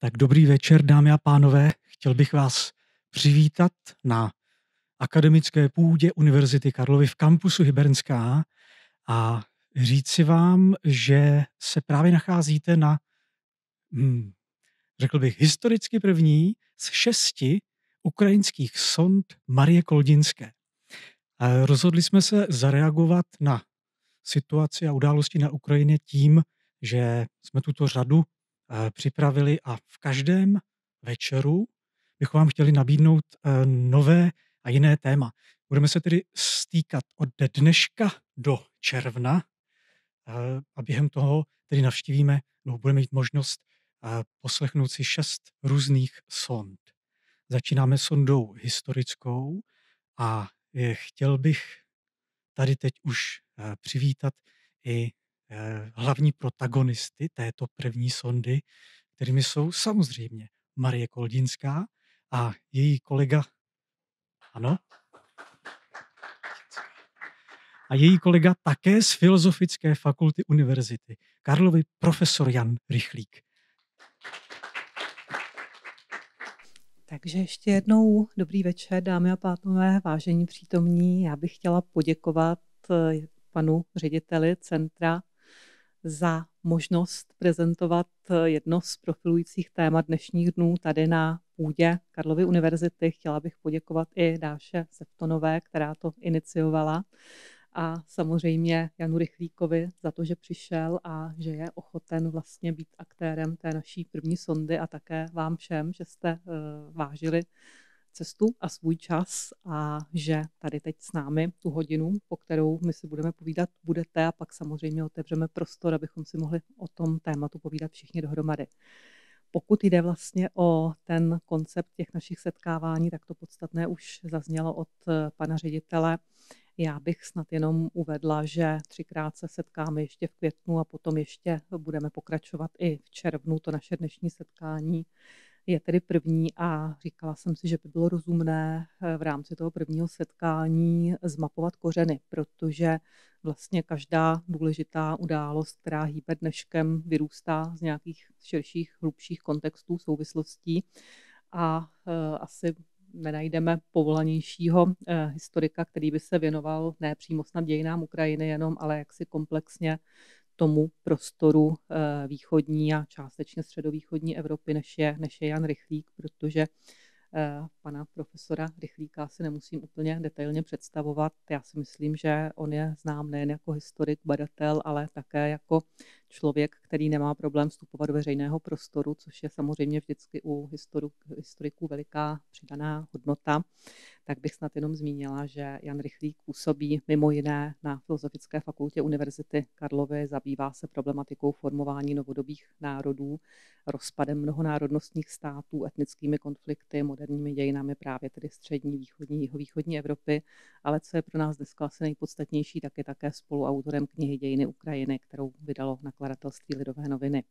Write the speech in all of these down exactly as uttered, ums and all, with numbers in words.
Tak dobrý večer, dámy a pánové. Chtěl bych vás přivítat na akademické půdě Univerzity Karlovy v kampusu Hybernská a říci vám, že se právě nacházíte na, hm, řekl bych, historicky první z šesti ukrajinských sond Marie Koldinské. A rozhodli jsme se zareagovat na situaci a události na Ukrajině tím, že jsme tuto řadu připravili a v každém večeru bychom vám chtěli nabídnout nové a jiné téma. Budeme se tedy stýkat od dneška do června a během toho tedy navštívíme, no, budeme mít možnost poslechnout si šest různých sond. Začínáme sondou historickou a chtěl bych tady teď už přivítat i hlavní protagonisty této první sondy, kterými jsou samozřejmě Marie Koldinská a její kolega, ano, a její kolega také z Filozofické fakulty Univerzity Karlovy, profesor Jan Rychlík. Takže ještě jednou dobrý večer, dámy a pánové, vážení přítomní. Já bych chtěla poděkovat panu řediteli centra za možnost prezentovat jedno z profilujících témat dnešních dnů tady na půdě Karlovy univerzity. Chtěla bych poděkovat i Dáše Seftonové, která to iniciovala, a samozřejmě Janu Rychlíkovi za to, že přišel a že je ochoten vlastně být aktérem té naší první sondy, a také vám všem, že jste uh, vážili cestu a svůj čas a že tady teď s námi tu hodinu, po kterou my si budeme povídat, budete, a pak samozřejmě otevřeme prostor, abychom si mohli o tom tématu povídat všichni dohromady. Pokud jde vlastně o ten koncept těch našich setkávání, tak to podstatné už zaznělo od pana ředitele. Já bych snad jenom uvedla, že třikrát se setkáme ještě v květnu a potom ještě budeme pokračovat i v červnu. To naše dnešní setkání je tedy první a říkala jsem si, že by bylo rozumné v rámci toho prvního setkání zmapovat kořeny, protože vlastně každá důležitá událost, která hýbe dneškem, vyrůstá z nějakých širších, hlubších kontextů, souvislostí a e, asi nenajdeme povolanějšího eh, historika, který by se věnoval ne přímo snad dějinám Ukrajiny jenom, ale jaksi komplexně tomu prostoru eh, východní a částečně středovýchodní Evropy, než je, než je Jan Rychlík, protože eh, pana profesora Rychlíka si nemusím úplně detailně představovat. Já si myslím, že on je znám nejen jako historik, badatel, ale také jako člověk, který nemá problém vstupovat do veřejného prostoru, což je samozřejmě vždycky u historiků veliká přidaná hodnota. Tak bych snad jenom zmínila, že Jan Rychlík působí mimo jiné na Filozofické fakultě Univerzity Karlovy, zabývá se problematikou formování novodobých národů, rozpadem mnohonárodnostních států, etnickými konflikty, moderními dějinami právě tedy střední, východní, jihovýchodní Evropy, ale co je pro nás dneska asi nejpodstatnější, tak je také spoluautorem knihy Dějiny Ukrajiny, kterou vydalo nakladatelství Lidové noviny.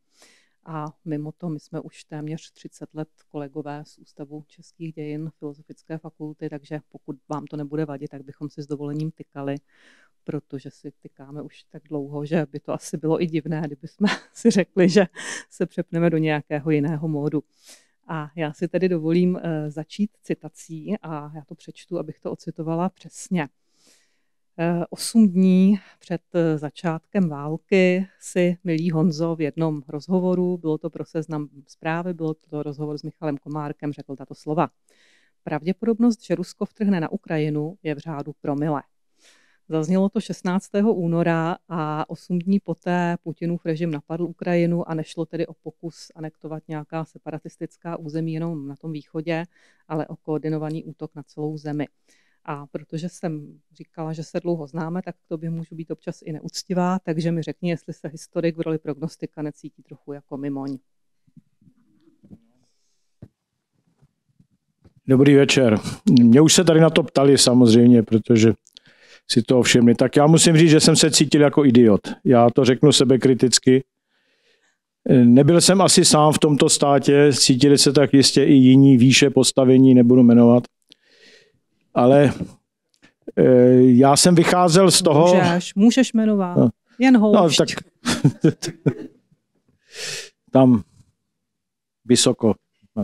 A mimo to my jsme už téměř třicet let kolegové z Ústavu českých dějin Filozofické fakulty, takže pokud vám to nebude vadit, tak bychom si s dovolením tykali, protože si tykáme už tak dlouho, že by to asi bylo i divné, kdybychom si řekli, že se přepneme do nějakého jiného módu. A já si tedy dovolím začít citací a já to přečtu, abych to ocitovala přesně. Osm dní před začátkem války si, milý Honzo, v jednom rozhovoru, bylo to pro Seznam Zprávy, bylo to rozhovor s Michalem Komárkem, řekl tato slova. Pravděpodobnost, že Rusko vtrhne na Ukrajinu, je v řádu promile. Zaznělo to šestnáctého února a osm dní poté Putinův režim napadl Ukrajinu a nešlo tedy o pokus anektovat nějaká separatistická území jenom na tom východě, ale o koordinovaný útok na celou zemi. A protože jsem říkala, že se dlouho známe, tak k tobě můžu být občas i neúctivá, takže mi řekni, jestli se historik v roli prognostika necítí trochu jako mimoň. Dobrý večer. Mě už se tady na to ptali samozřejmě, protože si to všimli. Tak já musím říct, že jsem se cítil jako idiot. Já to řeknu sebekriticky. Nebyl jsem asi sám v tomto státě, cítili se tak jistě i jiní výše postavení, nebudu jmenovat. Ale e, já jsem vycházel z toho... Můžeš, můžeš jmenovat. No. Jen houšť. No, tak... Tam vysoko.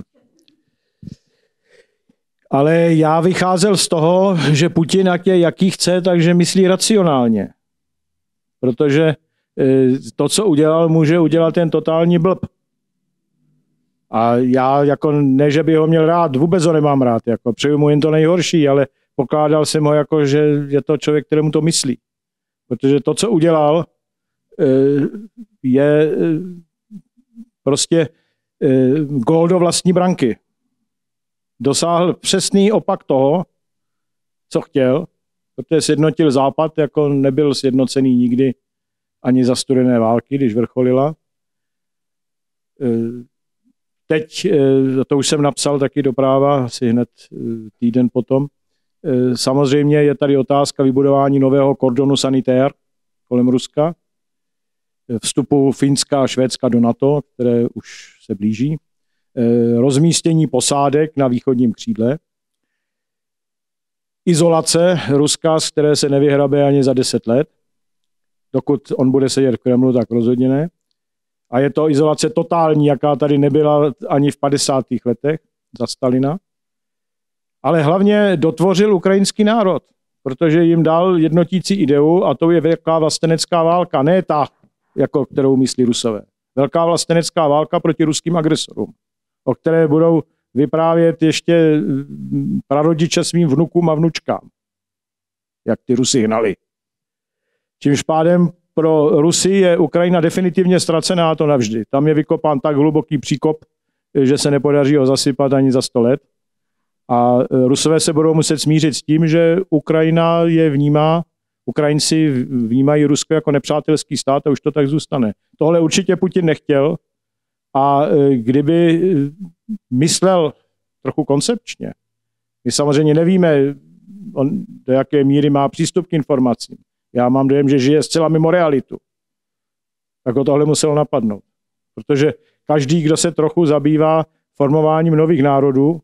Ale já vycházel z toho, že Putin, jak je, jaký chce, takže myslí racionálně. Protože to, co udělal, může udělat ten totální blb. A já jako ne, že by ho měl rád, vůbec ho nemám rád, jako přeju mu jen to nejhorší, ale pokládal jsem ho jako, že je to člověk, kterému to myslí. Protože to, co udělal, je prostě gól do vlastní branky. Dosáhl přesný opak toho, co chtěl, protože sjednotil Západ, jako nebyl sjednocený nikdy ani za studené války, když vrcholila. Teď, to už jsem napsal taky do Práva, asi hned týden potom, samozřejmě je tady otázka vybudování nového kordonu sanitér kolem Ruska, vstupu Finska a Švédska do NATO, které už se blíží, rozmístění posádek na východním křídle, izolace Ruska, z které se nevyhrabe ani za deset let, dokud on bude sedět v Kremlu, tak rozhodně ne. A je to izolace totální, jaká tady nebyla ani v padesátých letech za Stalina. Ale hlavně dotvořil ukrajinský národ, protože jim dal jednotící ideu a to je velká vlastenecká válka, ne ta, jako kterou myslí Rusové. Velká vlastenecká válka proti ruským agresorům, o které budou vyprávět ještě prarodiče svým vnukům a vnučkám, jak ty Rusy hnali. Čímž pádem pro Rusy je Ukrajina definitivně ztracená, a to navždy. Tam je vykopán tak hluboký příkop, že se nepodaří ho zasypat ani za sto let. A Rusové se budou muset smířit s tím, že Ukrajina je vnímá, Ukrajinci vnímají Rusko jako nepřátelský stát a už to tak zůstane. Tohle určitě Putin nechtěl a kdyby myslel trochu koncepčně, my samozřejmě nevíme, on do jaké míry má přístup k informacím. Já mám dojem, že žije zcela mimo realitu. Tak ho tohle muselo napadnout. Protože každý, kdo se trochu zabývá formováním nových národů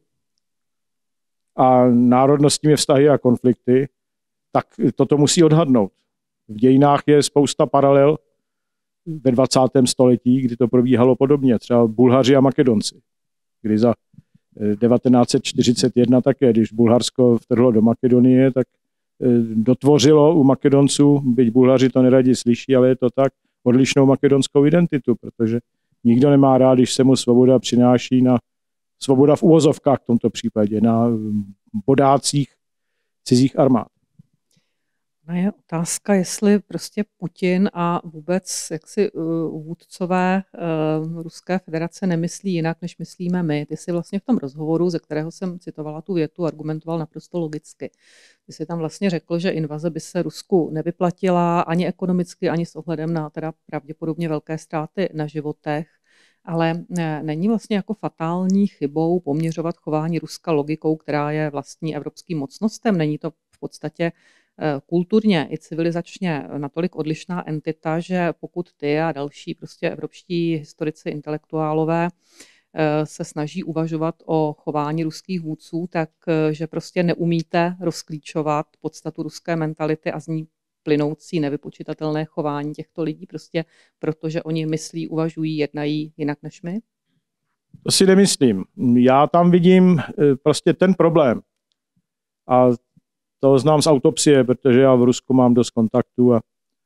a národnostními vztahy a konflikty, tak toto musí odhadnout. V dějinách je spousta paralel ve dvacátém století, kdy to probíhalo podobně. Třeba Bulhaři a Makedonci, kdy za devatenáct set čtyřicet jedna také, když Bulharsko vtrhlo do Makedonie, tak dotvořilo u Makedonců, byť Bulhaři to neradi slyší, ale je to tak, odlišnou makedonskou identitu, protože nikdo nemá rád, když se mu svoboda přináší na svoboda v uvozovkách v tomto případě, na bodácích cizích armád. No je otázka, jestli prostě Putin a vůbec jaksi uh, vůdcové uh, Ruské federace nemyslí jinak, než myslíme my. Ty jsi vlastně v tom rozhovoru, ze kterého jsem citovala tu větu, argumentoval naprosto logicky. Ty jsi tam vlastně řekl, že invaze by se Rusku nevyplatila ani ekonomicky, ani s ohledem na teda pravděpodobně velké ztráty na životech, ale ne, není vlastně jako fatální chybou poměřovat chování Ruska logikou, která je vlastní evropským mocnostem. Není to v podstatě kulturně i civilizačně natolik odlišná entita, že pokud ty a další prostě evropští historici, intelektuálové se snaží uvažovat o chování ruských vůdců, tak že prostě neumíte rozklíčovat podstatu ruské mentality a z ní plynoucí nevypočitatelné chování těchto lidí, prostě protože oni myslí, uvažují, jednají jinak než my? To si nemyslím. Já tam vidím prostě ten problém. A to znám z autopsie, protože já v Rusku mám dost kontaktů a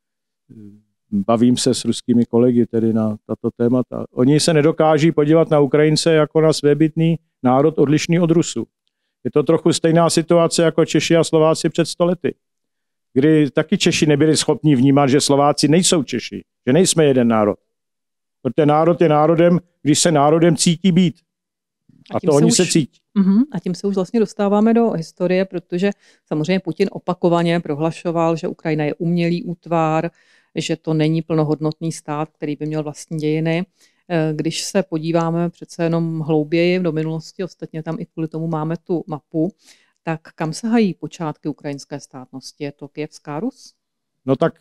bavím se s ruskými kolegy tedy na tato témata. Oni se nedokáží podívat na Ukrajince jako na svébytný národ odlišný od Rusů. Je to trochu stejná situace jako Češi a Slováci před sto lety, kdy taky Češi nebyli schopni vnímat, že Slováci nejsou Češi, že nejsme jeden národ. Protože národ je národem, když se národem cítí být. A, a to oni už, se cítí. Uh-huh, a tím se už vlastně dostáváme do historie, protože samozřejmě Putin opakovaně prohlašoval, že Ukrajina je umělý útvar, že to není plnohodnotný stát, který by měl vlastní dějiny. Když se podíváme přece jenom hlouběji do minulosti, ostatně tam i kvůli tomu máme tu mapu, tak kam sahají počátky ukrajinské státnosti? Je to Kyjevská Rus? No tak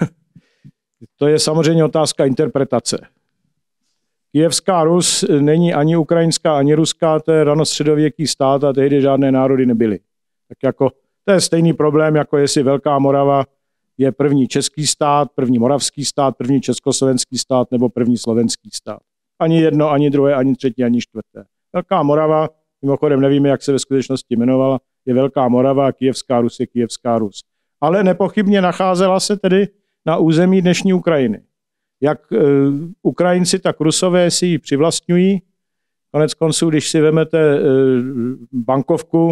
to je samozřejmě otázka interpretace. Kyjevská Rus není ani ukrajinská, ani ruská, to je ranostředověký stát a tehdy žádné národy nebyly. Tak jako, to je stejný problém, jako jestli Velká Morava je první český stát, první moravský stát, první československý stát nebo první slovenský stát. Ani jedno, ani druhé, ani třetí, ani čtvrté. Velká Morava, mimochodem nevíme, jak se ve skutečnosti jmenovala, je Velká Morava, Kyjevská Rus je Kyjevská Rus. Ale nepochybně nacházela se tedy na území dnešní Ukrajiny. Jak e, Ukrajinci, tak Rusové si ji přivlastňují. Konec konců, když si vezmete e, bankovku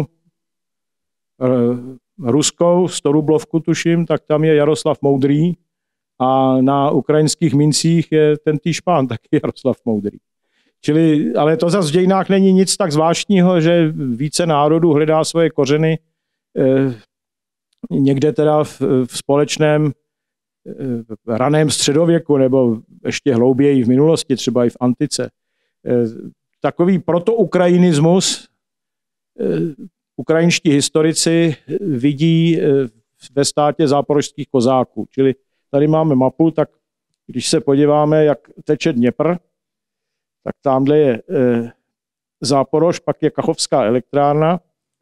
e, ruskou, sto rublovku tuším, tak tam je Jaroslav Moudrý a na ukrajinských mincích je ten týž pán, taky Jaroslav Moudrý. Čili, ale to zase v dějinách není nic tak zvláštního, že více národů hledá svoje kořeny e, někde teda v, v společném raném středověku nebo ještě hlouběji v minulosti, třeba i v antice. Takový protoukrajinismus ukrajinští historici vidí ve státě záporožských kozáků. Čili tady máme mapu, tak když se podíváme, jak teče Dněpr, tak tamhle je Záporož, pak je Kachovská elektrárna,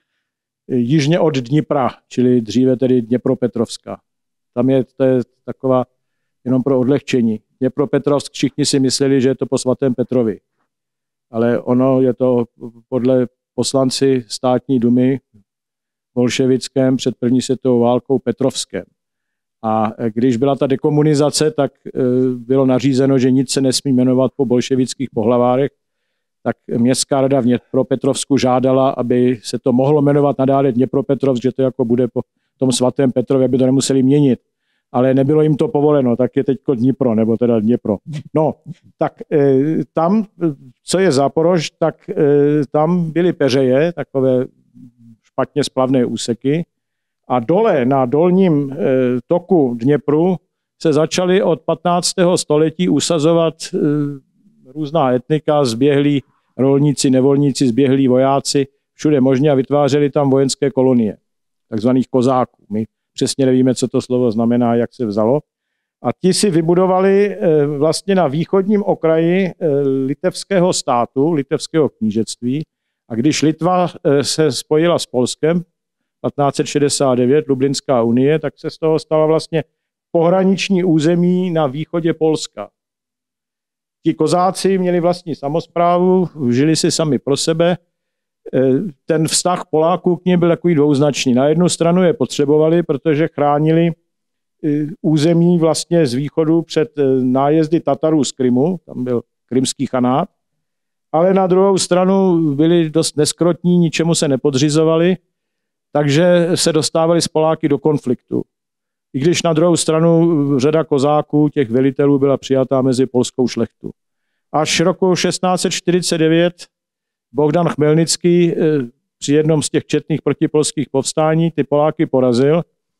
jižně od Dnipra, čili dříve tedy Dněpropetrovská. Tam je, to je taková, jenom pro odlehčení. Dněpropetrovsk, všichni si mysleli, že je to po svatém Petrovi. Ale ono je to podle poslanci státní dumy bolševickém před první světovou válkou Petrovském. A když byla ta dekomunizace, tak bylo nařízeno, že nic se nesmí jmenovat po bolševických pohlavárech, tak městská rada v Dněpropetrovsku žádala, aby se to mohlo jmenovat nadále Dněpropetrovsk, že to jako bude po tom svatém Petrovi, aby to nemuseli měnit. Ale nebylo jim to povoleno, tak je teďko Dnipro, nebo teda Dněpro. No, tak e, tam, co je Záporož, tak e, tam byly peřeje, takové špatně splavné úseky. A dole na dolním e, toku Dněpru se začaly od patnáctého století usazovat e, různá etnika, zběhlí rolníci, nevolníci, zběhlí vojáci, všude možně a vytvářeli tam vojenské kolonie, takzvaných kozáků. My přesně nevíme, co to slovo znamená, jak se vzalo. A ti si vybudovali vlastně na východním okraji litevského státu, litevského knížectví. A když Litva se spojila s Polskem patnáct set šedesát devět, Lublinská unie, tak se z toho stala vlastně pohraniční území na východě Polska. Ti kozáci měli vlastní samosprávu, žili si sami pro sebe. Ten vztah Poláků k nim byl takový dvouznačný. Na jednu stranu je potřebovali, protože chránili území vlastně z východu před nájezdy Tatarů z Krymu, tam byl krymský chanát, ale na druhou stranu byli dost neskrotní, ničemu se nepodřizovali, takže se dostávali s Poláky do konfliktu. I když na druhou stranu řada kozáků, těch velitelů, byla přijatá mezi polskou šlechtu. Až roku šestnáct set čtyřicet devět Bohdan Chmelnický při jednom z těch četných protipolských povstání ty Poláky porazil,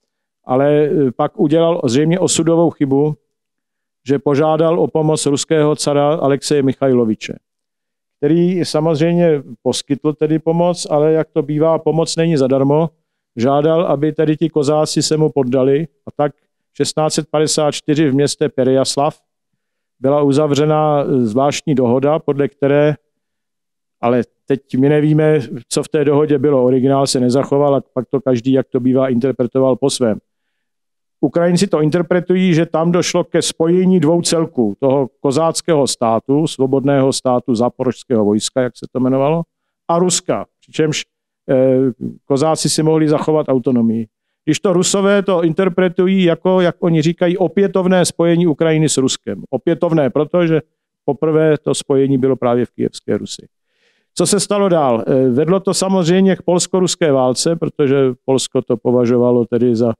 ale pak udělal zřejmě osudovou chybu, že požádal o pomoc ruského cara Alexeje Michajloviče, který samozřejmě poskytl tedy pomoc, ale jak to bývá, pomoc není zadarmo, žádal, aby tedy ti kozáci se mu poddali a tak šestnáct set padesát čtyři v městě Perejaslav byla uzavřena zvláštní dohoda, podle které, ale teď my nevíme, co v té dohodě bylo, originál se nezachoval a pak to každý, jak to bývá, interpretoval po svém. Ukrajinci to interpretují, že tam došlo ke spojení dvou celků, toho kozáckého státu, svobodného státu záporožského vojska, jak se to jmenovalo, a Ruska, přičemž eh, kozáci si mohli zachovat autonomii. Když to Rusové to interpretují jako, jak oni říkají, opětovné spojení Ukrajiny s Ruskem. Opětovné, protože poprvé to spojení bylo právě v Kyjevské Rusi. Co se stalo dál? Vedlo to samozřejmě k polsko-ruské válce, protože Polsko to považovalo tedy za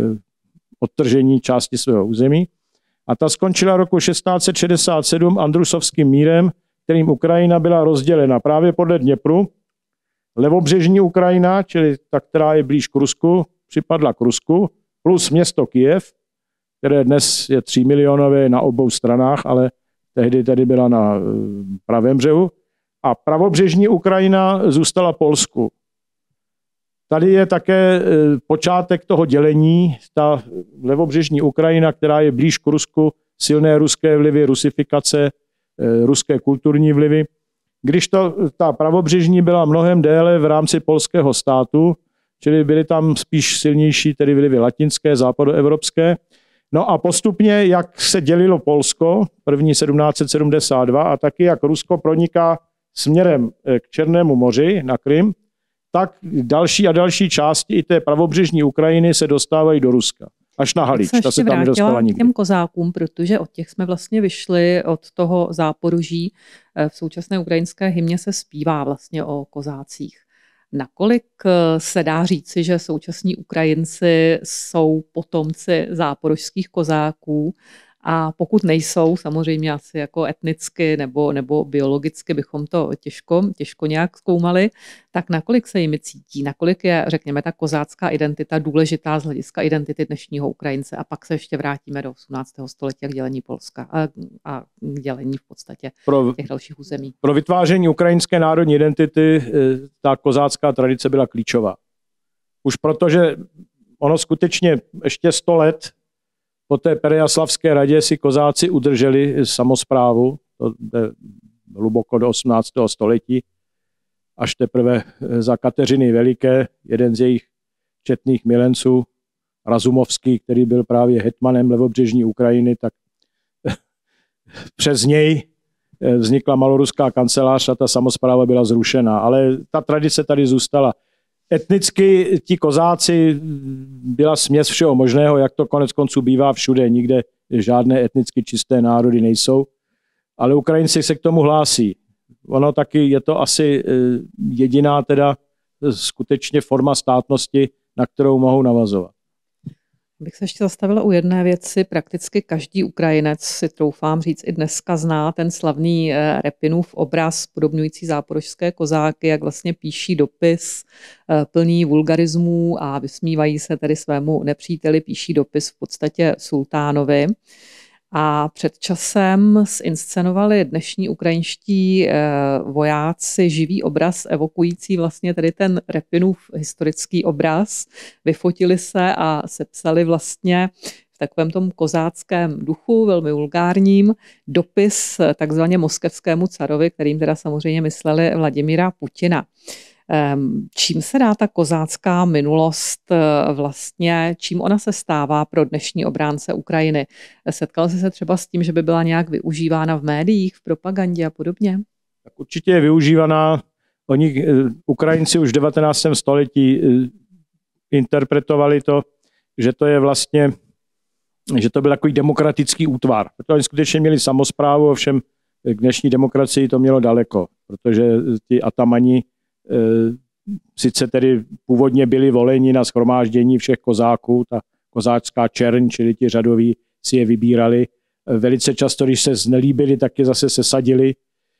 odtržení části svého území. A ta skončila roku šestnáct set šedesát sedm Andrusovským mírem, kterým Ukrajina byla rozdělena právě podle Dněpru. Levobřežní Ukrajina, čili ta, která je blíž k Rusku, připadla k Rusku, plus město Kyjev, které dnes je třímilionové na obou stranách, ale tehdy tedy byla na pravém břehu. A pravobřežní Ukrajina zůstala Polsku. Tady je také počátek toho dělení, ta levobřežní Ukrajina, která je blíž k Rusku, silné ruské vlivy, rusifikace, ruské kulturní vlivy. Když to, ta pravobřežní byla mnohem déle v rámci polského státu, čili byly tam spíš silnější tedy vlivy latinské, západoevropské. No a postupně, jak se dělilo Polsko, první sedmnáct set sedmdesát dva, a taky jak Rusko proniká směrem k Černému moři na Krym, tak další a další části i té pravobřežní Ukrajiny se dostávají do Ruska. Až na Halič, ta se tam nedostala nikdy. K těm kozákům, protože od těch jsme vlastně vyšli, od toho Záporoží. V současné ukrajinské hymně se zpívá vlastně o kozácích. Nakolik se dá říci, že současní Ukrajinci jsou potomci záporožských kozáků, a pokud nejsou, samozřejmě asi jako etnicky nebo, nebo biologicky bychom to těžko, těžko nějak zkoumali, tak nakolik se jimi cítí, nakolik je, řekněme, ta kozácká identita důležitá z hlediska identity dnešního Ukrajince, a pak se ještě vrátíme do osmnáctého století k dělení Polska a, a k dělení v podstatě pro, těch dalších území. Pro vytváření ukrajinské národní identity ta kozácká tradice byla klíčová. Už protože ono skutečně ještě sto let po té Perejaslavské radě si kozáci udrželi samosprávu, to je hluboko do osmnáctého století, až teprve za Kateřiny Veliké, jeden z jejich četných milenců, Razumovský, který byl právě hetmanem levobřežní Ukrajiny, tak přes něj vznikla maloruská kancelář a ta samospráva byla zrušena. Ale ta tradice tady zůstala. Etnicky ti kozáci byla směs všeho možného, jak to konec konců bývá všude, nikde žádné etnicky čisté národy nejsou, ale Ukrajinci se k tomu hlásí. Ono taky je to asi jediná teda skutečně forma státnosti, na kterou mohou navazovat. Bych se ještě zastavila u jedné věci. Prakticky každý Ukrajinec, si troufám říct, i dneska zná ten slavný Repinův obraz podobňující záporožské kozáky, jak vlastně píší dopis plný vulgarismů a vysmívají se tedy svému nepříteli, píší dopis v podstatě sultánovi. A před časem zinscenovali dnešní ukrajinští vojáci živý obraz evokující vlastně tedy ten Repinův historický obraz. Vyfotili se a sepsali vlastně v takovém tom kozáckém duchu, velmi vulgárním, dopis takzvaně moskevskému carovi, kterým teda samozřejmě mysleli Vladimíra Putina. Čím se dá ta kozácká minulost vlastně, čím ona se stává pro dnešní obránce Ukrajiny? Setkal jsi se třeba s tím, že by byla nějak využívána v médiích, v propagandě a podobně? Tak určitě je využívaná. Oni, Ukrajinci, už v devatenáctém století interpretovali to, že to je vlastně, že to byl takový demokratický útvar. Protože oni skutečně měli samosprávu, ovšem k dnešní demokracii to mělo daleko, protože ti atamani sice tedy původně byli voleni na shromáždění všech kozáků, ta kozácká čerň, čili ti řadoví si je vybírali. Velice často, když se znelíbili, tak je zase sesadili.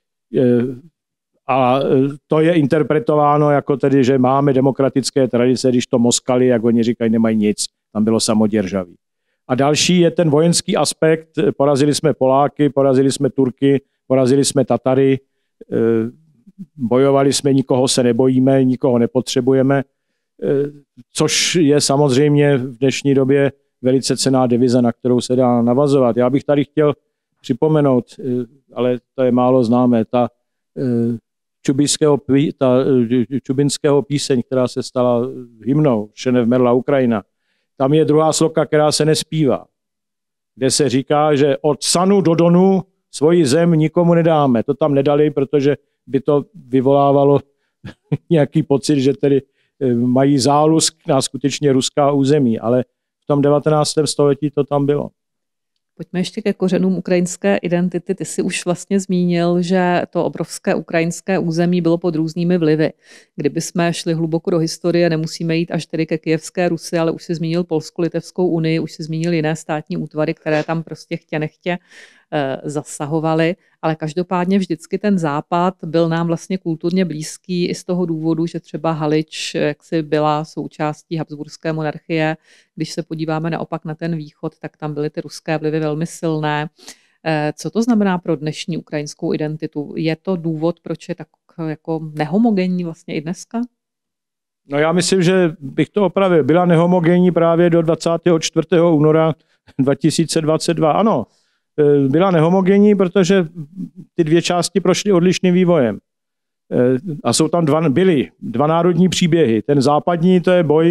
A to je interpretováno jako tedy, že máme demokratické tradice, když to Moskali, jak oni říkají, nemají nic. Tam bylo samoděržaví. A další je ten vojenský aspekt. Porazili jsme Poláky, porazili jsme Turky, porazili jsme Tatary, bojovali jsme, nikoho se nebojíme, nikoho nepotřebujeme, což je samozřejmě v dnešní době velice cenná devize, na kterou se dá navazovat. Já bych tady chtěl připomenout, ale to je málo známé, ta, čubinského, ta čubinského píseň, která se stala hymnou, Šenev merla Ukrajina. Tam je druhá sloka, která se nespívá, kde se říká, že od Sanu do Donu svoji zem nikomu nedáme. To tam nedali, protože by to vyvolávalo nějaký pocit, že tedy mají zálusk na skutečně ruská území, ale v tom devatenáctém století to tam bylo. Pojďme ještě ke kořenům ukrajinské identity. Ty jsi už vlastně zmínil, že to obrovské ukrajinské území bylo pod různými vlivy. Kdyby jsme šli hluboko do historie, nemusíme jít až tedy ke Kyjevské Rusi, ale už si zmínil Polsko-Litevskou unii, už si zmínil jiné státní útvary, které tam prostě chtě nechtě zasahovali, ale každopádně vždycky ten západ byl nám vlastně kulturně blízký i z toho důvodu, že třeba Halič jaksi byla součástí habsburské monarchie. Když se podíváme naopak na ten východ, tak tam byly ty ruské vlivy velmi silné. Co to znamená pro dnešní ukrajinskou identitu? Je to důvod, proč je tak jako nehomogenní vlastně i dneska? No já myslím, že bych to opravil. Byla nehomogenní právě do dvacátého čtvrtého února dva tisíce dvacet dva. Ano, byla nehomogenní, protože ty dvě části prošly odlišným vývojem. A jsou tam dva, byly dva národní příběhy. Ten západní, to je boj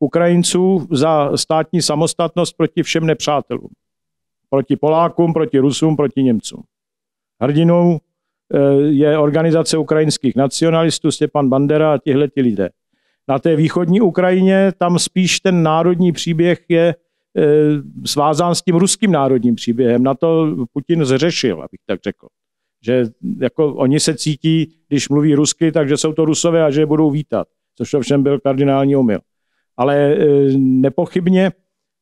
Ukrajinců za státní samostatnost proti všem nepřátelům. Proti Polákům, proti Rusům, proti Němcům. Hrdinou je organizace ukrajinských nacionalistů, Stepan Bandera a tihleti lidé. Na té východní Ukrajině tam spíš ten národní příběh je svázán s tím ruským národním příběhem. Na to Putin zřešil, abych tak řekl. Že jako oni se cítí, když mluví rusky, takže jsou to Rusové a že je budou vítat. Což ovšem byl kardinální omyl. Ale nepochybně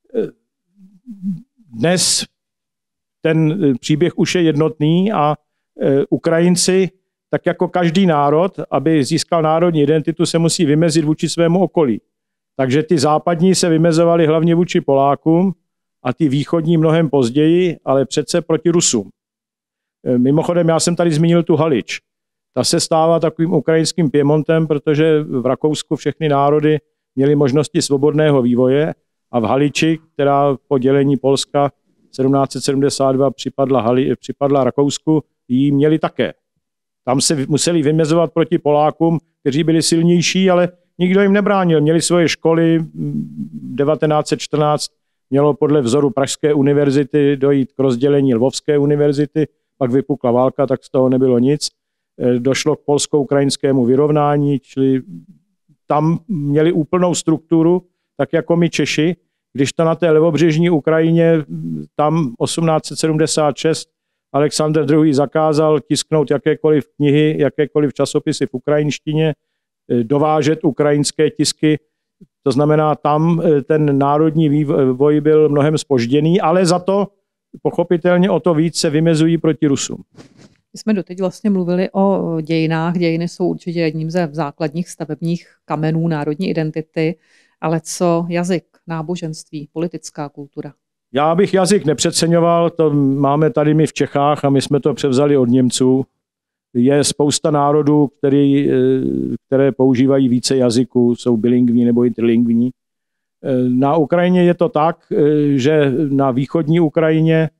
dnes ten příběh už je jednotný a Ukrajinci, tak jako každý národ, aby získal národní identitu, se musí vymezit vůči svému okolí. Takže ty západní se vymezovali hlavně vůči Polákům a ty východní mnohem později, ale přece proti Rusům. Mimochodem, já jsem tady zmínil tu Halič. Ta se stává takovým ukrajinským Piemontem, protože v Rakousku všechny národy měly možnosti svobodného vývoje a v Haliči, která po dělení Polska sedmnáct set sedmdesát dva připadla, Hali, připadla Rakousku, ji měli také. Tam se museli vymezovat proti Polákům, kteří byli silnější, ale nikdo jim nebránil. Měli svoje školy, devatenáct set čtrnáct mělo podle vzoru Pražské univerzity dojít k rozdělení Lvovské univerzity, pak vypukla válka, tak z toho nebylo nic. Došlo k polsko-ukrajinskému vyrovnání, čili tam měli úplnou strukturu, tak jako my Češi, když to na té levobřežní Ukrajině, tam osmnáct set sedmdesát šest Alexandr druhý. zakázal tisknout jakékoliv knihy, jakékoliv časopisy v ukrajinštině, dovážet ukrajinské tisky. To znamená, tam ten národní vývoj byl mnohem zpožděný, ale za to pochopitelně o to víc se vymezují proti Rusům. My jsme doteď vlastně mluvili o dějinách. Dějiny jsou určitě jedním ze základních stavebních kamenů národní identity, ale co jazyk, náboženství, politická kultura? Já bych jazyk nepřeceňoval, to máme tady my v Čechách a my jsme to převzali od Němců. Je spousta národů, který, které používají více jazyků, jsou bilingvní nebo interlingvní. Na Ukrajině je to tak, že na východní Ukrajině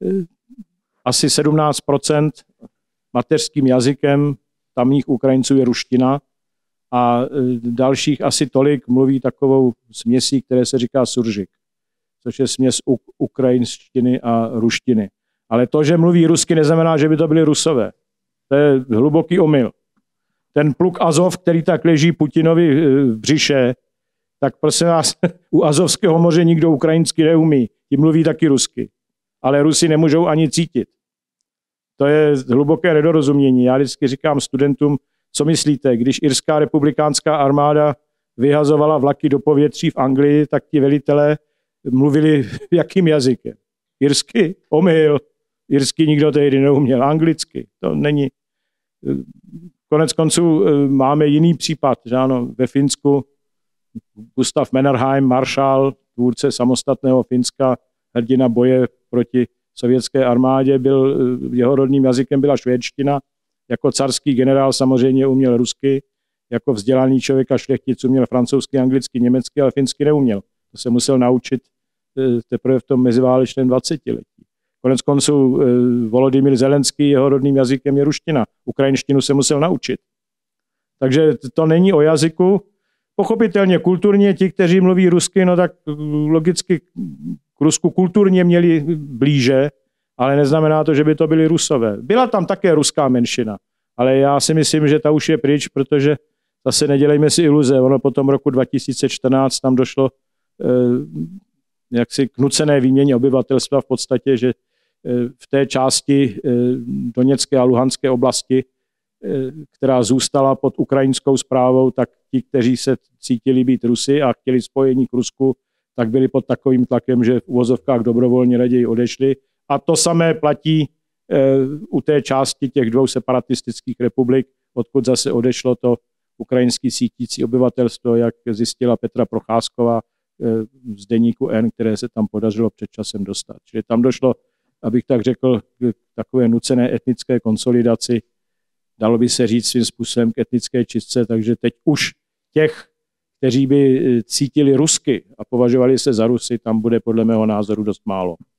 asi sedmnáct procent mateřským jazykem tamních Ukrajinců je ruština a dalších asi tolik mluví takovou směsí, které se říká suržik, což je směs ukrajinštiny a ruštiny. Ale to, že mluví rusky, neznamená, že by to byli Rusové. To je hluboký omyl. Ten pluk Azov, který tak leží Putinovi v břiše, tak prosím vás, u Azovského moře nikdo ukrajinsky neumí. Ti mluví taky rusky. Ale Rusi nemůžou ani cítit. To je hluboké nedorozumění. Já vždycky říkám studentům, co myslíte, když irská republikánská armáda vyhazovala vlaky do povětří v Anglii, tak ti velitelé mluvili jakým jazykem? Irsky? Omyl. Irsky nikdo tehdy neuměl. Anglicky. To není. Konec konců máme jiný případ. Že ano, ve Finsku Gustav Mannerheim, maršál, tvůrce samostatného Finska, hrdina boje proti sovětské armádě, byl, jeho rodným jazykem byla švédština. Jako carský generál samozřejmě uměl rusky, jako vzdělaný člověk a šlechtic uměl francouzsky, anglicky, německy, ale finsky neuměl. To se musel naučit teprve v tom meziválečném dvacetiletí. Konec konců Volodymyr Zelenský, jeho rodným jazykem je ruština. Ukrajinštinu se musel naučit. Takže to není o jazyku. Pochopitelně kulturně ti, kteří mluví rusky, no tak logicky k Rusku kulturně měli blíže, ale neznamená to, že by to byli Rusové. Byla tam také ruská menšina, ale já si myslím, že ta už je pryč, protože zase nedělejme si iluze. Ono po tom roku dva tisíce čtrnáct tam došlo eh, jaksi k nucené výměně obyvatelstva v podstatě, že eh, v té části eh, Doněcké a Luhanské oblasti, eh, která zůstala pod ukrajinskou správou, tak ti, kteří se cítili být Rusy a chtěli spojení k Rusku, tak byli pod takovým tlakem, že v uvozovkách dobrovolně raději odešli. A to samé platí e, u té části těch dvou separatistických republik, odkud zase odešlo to ukrajinský sítící obyvatelstvo, jak zjistila Petra Procházková e, z deníku N, které se tam podařilo před časem dostat. Čili tam došlo, abych tak řekl, k takové nucené etnické konsolidaci, dalo by se říct svým způsobem k etnické čistce, takže teď už těch, kteří by cítili rusky a považovali se za Rusy, tam bude podle mého názoru dost málo.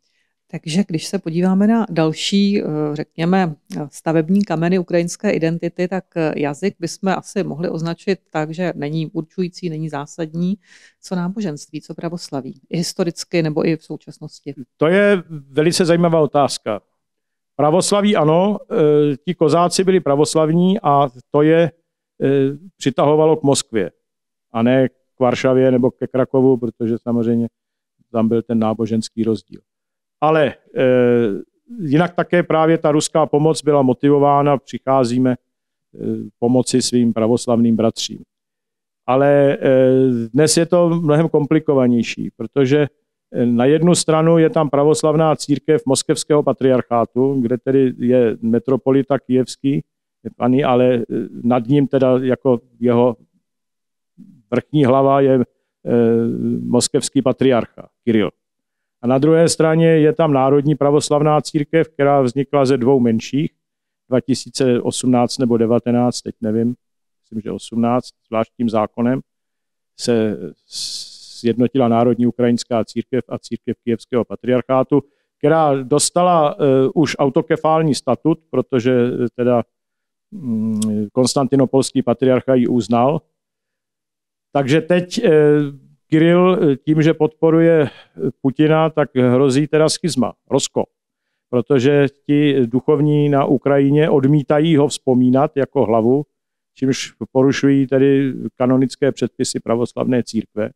Takže když se podíváme na další, řekněme, stavební kameny ukrajinské identity, tak jazyk bychom asi mohli označit tak, že není určující, není zásadní. Co náboženství, co pravoslaví? I historicky nebo i v současnosti? To je velice zajímavá otázka. Pravoslaví ano, ti kozáci byli pravoslavní a to je přitahovalo k Moskvě a ne k Varšavě nebo ke Krakovu, protože samozřejmě tam byl ten náboženský rozdíl. Ale e, jinak také právě ta ruská pomoc byla motivována, přicházíme e, pomoci svým pravoslavným bratřím. Ale e, dnes je to mnohem komplikovanější, protože na jednu stranu je tam pravoslavná církev moskevského patriarchátu, kde tedy je metropolita kyjevský, ale nad ním teda jako jeho vrchní hlava je e, moskevský patriarcha Kiril. A na druhé straně je tam Národní pravoslavná církev, která vznikla ze dvou menších, dva tisíce osmnáct nebo devatenáct, teď nevím, myslím, že osmnáct, zvláštním zákonem se sjednotila Národní ukrajinská církev a církev kyjevského patriarchátu, která dostala uh, už autokefální statut, protože teda um, konstantinopolský patriarcha ji uznal. Takže teď uh, Kiril tím, že podporuje Putina, tak hrozí teda schizma, rozkol. Protože ti duchovní na Ukrajině odmítají ho vzpomínat jako hlavu, čímž porušují tedy kanonické předpisy pravoslavné církve.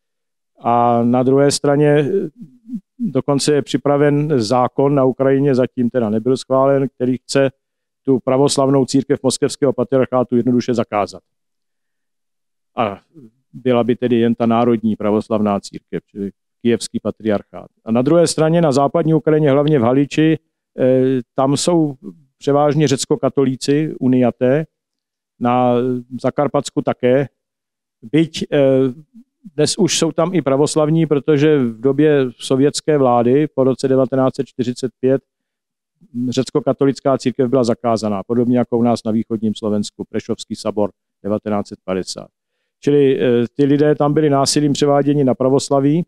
A na druhé straně dokonce je připraven zákon na Ukrajině, zatím teda nebyl schválen, který chce tu pravoslavnou církev moskevského patriarchátu jednoduše zakázat. A byla by tedy jen ta národní pravoslavná církev, čili kyjevský patriarchát. A na druhé straně na západní Ukrajině, hlavně v Haliči, tam jsou převážně řeckokatolíci, uniaté, na Zakarpatsku také. Byť dnes už jsou tam i pravoslavní, protože v době sovětské vlády po roce devatenáct set čtyřicet pět řeckokatolická církev byla zakázaná, podobně jako u nás na východním Slovensku, Prešovský sabor devatenáct set padesát. Čili ty lidé tam byli násilím převáděni na pravoslaví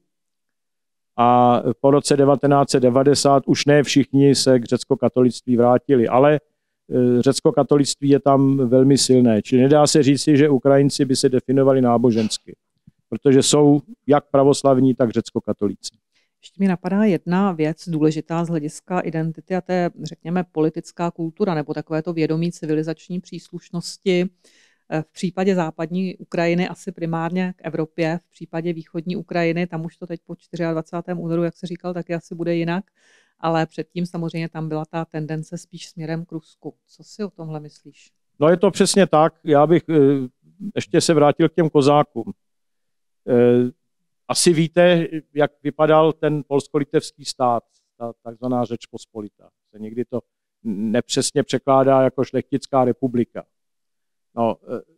a po roce devatenáct set devadesát už ne všichni se k řeckokatolictví vrátili, ale řeckokatolictví je tam velmi silné. Čili nedá se říci, že Ukrajinci by se definovali nábožensky, protože jsou jak pravoslavní, tak řeckokatolíci. Ještě mi napadá jedna věc důležitá z hlediska identity a to je, řekněme, politická kultura nebo takovéto vědomí civilizační příslušnosti. V případě západní Ukrajiny asi primárně k Evropě, v případě východní Ukrajiny, tam už to teď po dvacátého čtvrtého únoru, jak se říkal, taky asi bude jinak, ale předtím samozřejmě tam byla ta tendence spíš směrem k Rusku. Co si o tomhle myslíš? No je to přesně tak. Já bych ještě se vrátil k těm kozákům. Asi víte, jak vypadal ten polsko-litevský stát, ta takzvaná Řečpospolita. Se někdy to nepřesně překládá jako šlechtická republika. No,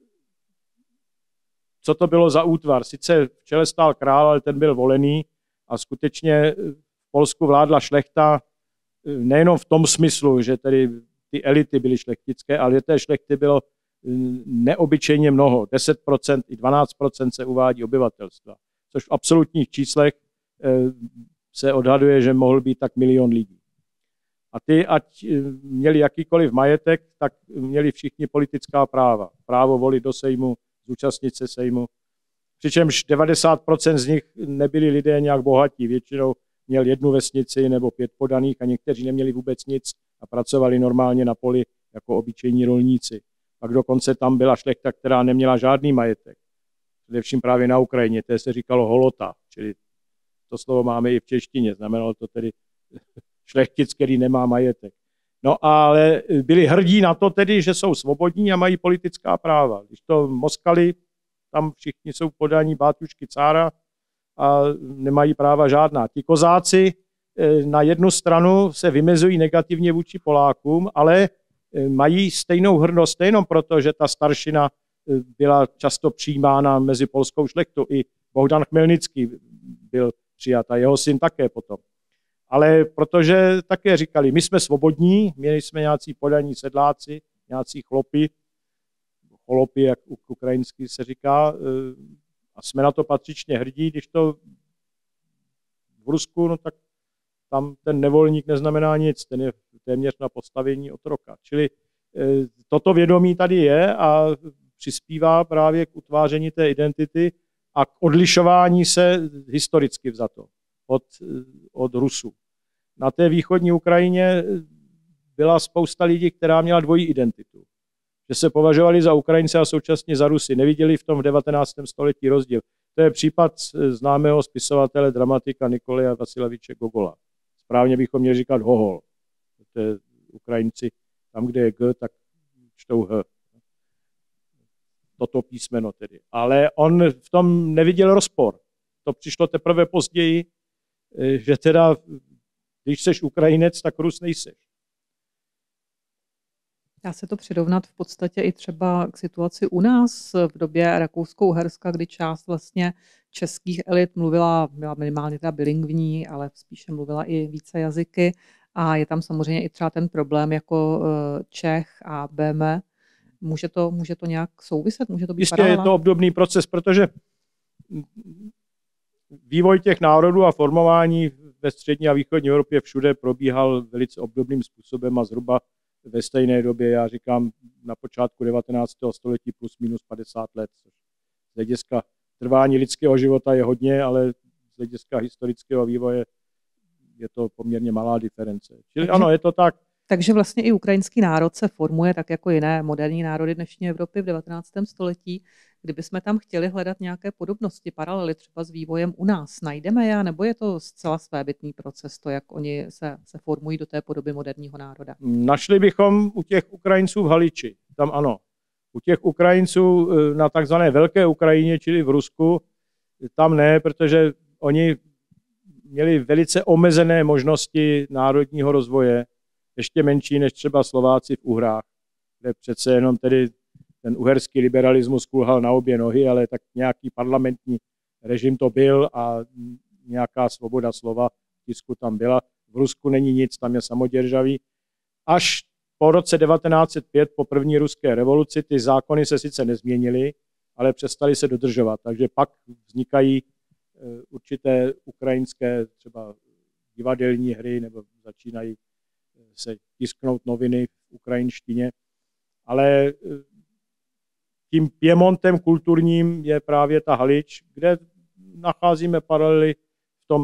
co to bylo za útvar? Sice v čele stál král, ale ten byl volený a skutečně v Polsku vládla šlechta nejenom v tom smyslu, že tedy ty elity byly šlechtické, ale té šlechty bylo neobyčejně mnoho. deset procent i dvanáct procent se uvádí obyvatelstva, což v absolutních číslech se odhaduje, že mohl být tak milion lidí. A ty, ať měli jakýkoliv majetek, tak měli všichni politická práva. Právo volit do sejmu, zúčastnit se sejmu. Přičemž devadesát procent z nich nebyli lidé nějak bohatí. Většinou měl jednu vesnici nebo pět podaných a někteří neměli vůbec nic a pracovali normálně na poli jako obyčejní rolníci. Pak dokonce tam byla šlechta, která neměla žádný majetek. Především právě na Ukrajině, té se říkalo holota, čili to slovo máme i v češtině, znamenalo to tedy šlechtic, který nemá majetek. No ale byli hrdí na to tedy, že jsou svobodní a mají politická práva. Když to Moskali, tam všichni jsou podaní bátušky cára a nemají práva žádná. Ti kozáci na jednu stranu se vymezují negativně vůči Polákům, ale mají stejnou hrdost, nejenom proto, že ta staršina byla často přijímána mezi polskou šlechtou. I Bohdan Chmelnický byl přijat a jeho syn také potom. Ale protože také říkali, my jsme svobodní, měli jsme nějací podaní sedláci, nějací chlopy, chlopy, jak ukrajinsky se říká, a jsme na to patřičně hrdí, když to v Rusku, no tak tam ten nevolník neznamená nic, ten je téměř na postavení otroka. Čili toto vědomí tady je a přispívá právě k utváření té identity a k odlišování se historicky vzato od, od Rusů. Na té východní Ukrajině byla spousta lidí, která měla dvojí identitu. Že se považovali za Ukrajince a současně za Rusy. Neviděli v tom v devatenáctém století rozdíl. To je případ známého spisovatele, dramatika Nikolaje Vasileviče Gogola. Správně bychom měli říkat Hohol. To je Ukrajinci, tam, kde je G, tak čtou H. Toto písmeno tedy. Ale on v tom neviděl rozpor. To přišlo teprve později, že teda, když seš Ukrajinec, tak Rus nejseš. Dá se to přirovnat v podstatě i třeba k situaci u nás v době Rakousko-Uherska, kdy část vlastně českých elit mluvila, byla minimálně teda bilingvní, ale spíše mluvila i více jazyky. A je tam samozřejmě i třeba ten problém jako Čech a bé em é. Může to, může to nějak souviset? Může to být Jistě paralela? Je to obdobný proces, protože vývoj těch národů a formování ve střední a východní Evropě všude probíhal velice obdobným způsobem a zhruba ve stejné době, já říkám, na počátku devatenáctého století plus minus padesát let. Z hlediska trvání lidského života je hodně, ale z hlediska historického vývoje je to poměrně malá diference. Čili takže, ano, je to tak. Takže vlastně i ukrajinský národ se formuje tak jako jiné moderní národy dnešní Evropy v devatenáctém století. Kdybychom tam chtěli hledat nějaké podobnosti, paralely třeba s vývojem u nás, najdeme je, nebo je to zcela svébytný proces, to, jak oni se, se formují do té podoby moderního národa? Našli bychom u těch Ukrajinců v Haliči, tam ano. U těch Ukrajinců na takzvané Velké Ukrajině, čili v Rusku, tam ne, protože oni měli velice omezené možnosti národního rozvoje, ještě menší než třeba Slováci v Uhrách, kde přece jenom tedy ten uherský liberalismus kulhal na obě nohy, ale tak nějaký parlamentní režim to byl a nějaká svoboda slova tisku tam byla. V Rusku není nic, tam je samoděržavý. Až po roce devatenáct set pět, po první ruské revoluci, ty zákony se sice nezměnily, ale přestaly se dodržovat. Takže pak vznikají určité ukrajinské třeba divadelní hry, nebo začínají se tisknout noviny v ukrajinštině. Ale tím Piemontem kulturním je právě ta Halič, kde nacházíme paralely v tom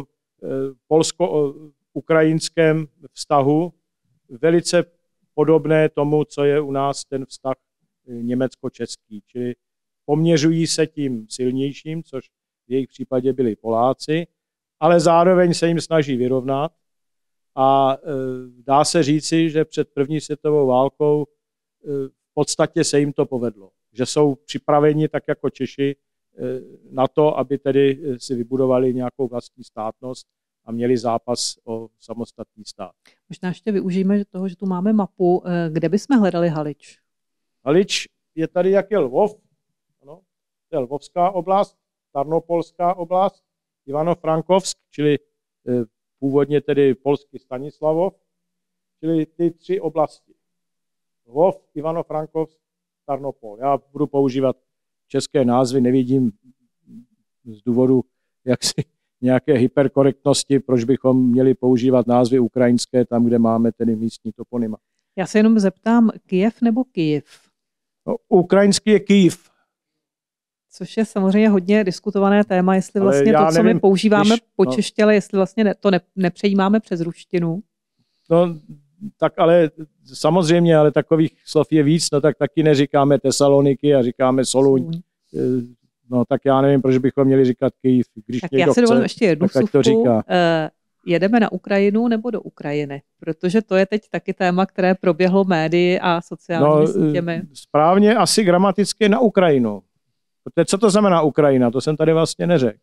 polsko-ukrajinském vztahu, velice podobné tomu, co je u nás ten vztah německo-český. Čili poměřují se tím silnějším, což v jejich případě byli Poláci, ale zároveň se jim snaží vyrovnat. A dá se říci, že před první světovou válkou v podstatě se jim to povedlo. Že jsou připraveni, tak jako Češi, na to, aby tedy si vybudovali nějakou vlastní státnost a měli zápas o samostatný stát. Možná ještě využijeme toho, že tu máme mapu. Kde bychom hledali Halič? Halič je tady, jak je Lvov. Ano, to je Lvovská oblast, Tarnopolská oblast, Ivano-Frankovsk, čili původně tedy polský Stanislavov, čili ty tři oblasti. Lvov, Ivano-Frankovsk, Tarnopol. Já budu používat české názvy, nevidím z důvodu jaksi nějaké hyperkorektnosti, proč bychom měli používat názvy ukrajinské tam, kde máme tedy místní toponyma. Já se jenom zeptám, Kyjev nebo Kyjev? No, ukrajinský je Kyjev. Což je samozřejmě hodně diskutované téma, jestli vlastně to, co nevím, my používáme když, po no, čeště, ale jestli vlastně ne, to ne, nepřejímáme přes ruštinu. No, tak ale samozřejmě, ale takových slov je víc, no tak taky neříkáme Tesaloniky a říkáme Soluň. Soluň. No tak já nevím, proč bychom měli říkat Kyjev. Když tak já si dovolím ještě jednu vsuvku. Uh, jedeme na Ukrajinu nebo do Ukrajiny? Protože to je teď taky téma, které proběhlo médii a sociálními no, sítěmi. Správně asi gramaticky na Ukrajinu. Protože co to znamená Ukrajina? To jsem tady vlastně neřekl.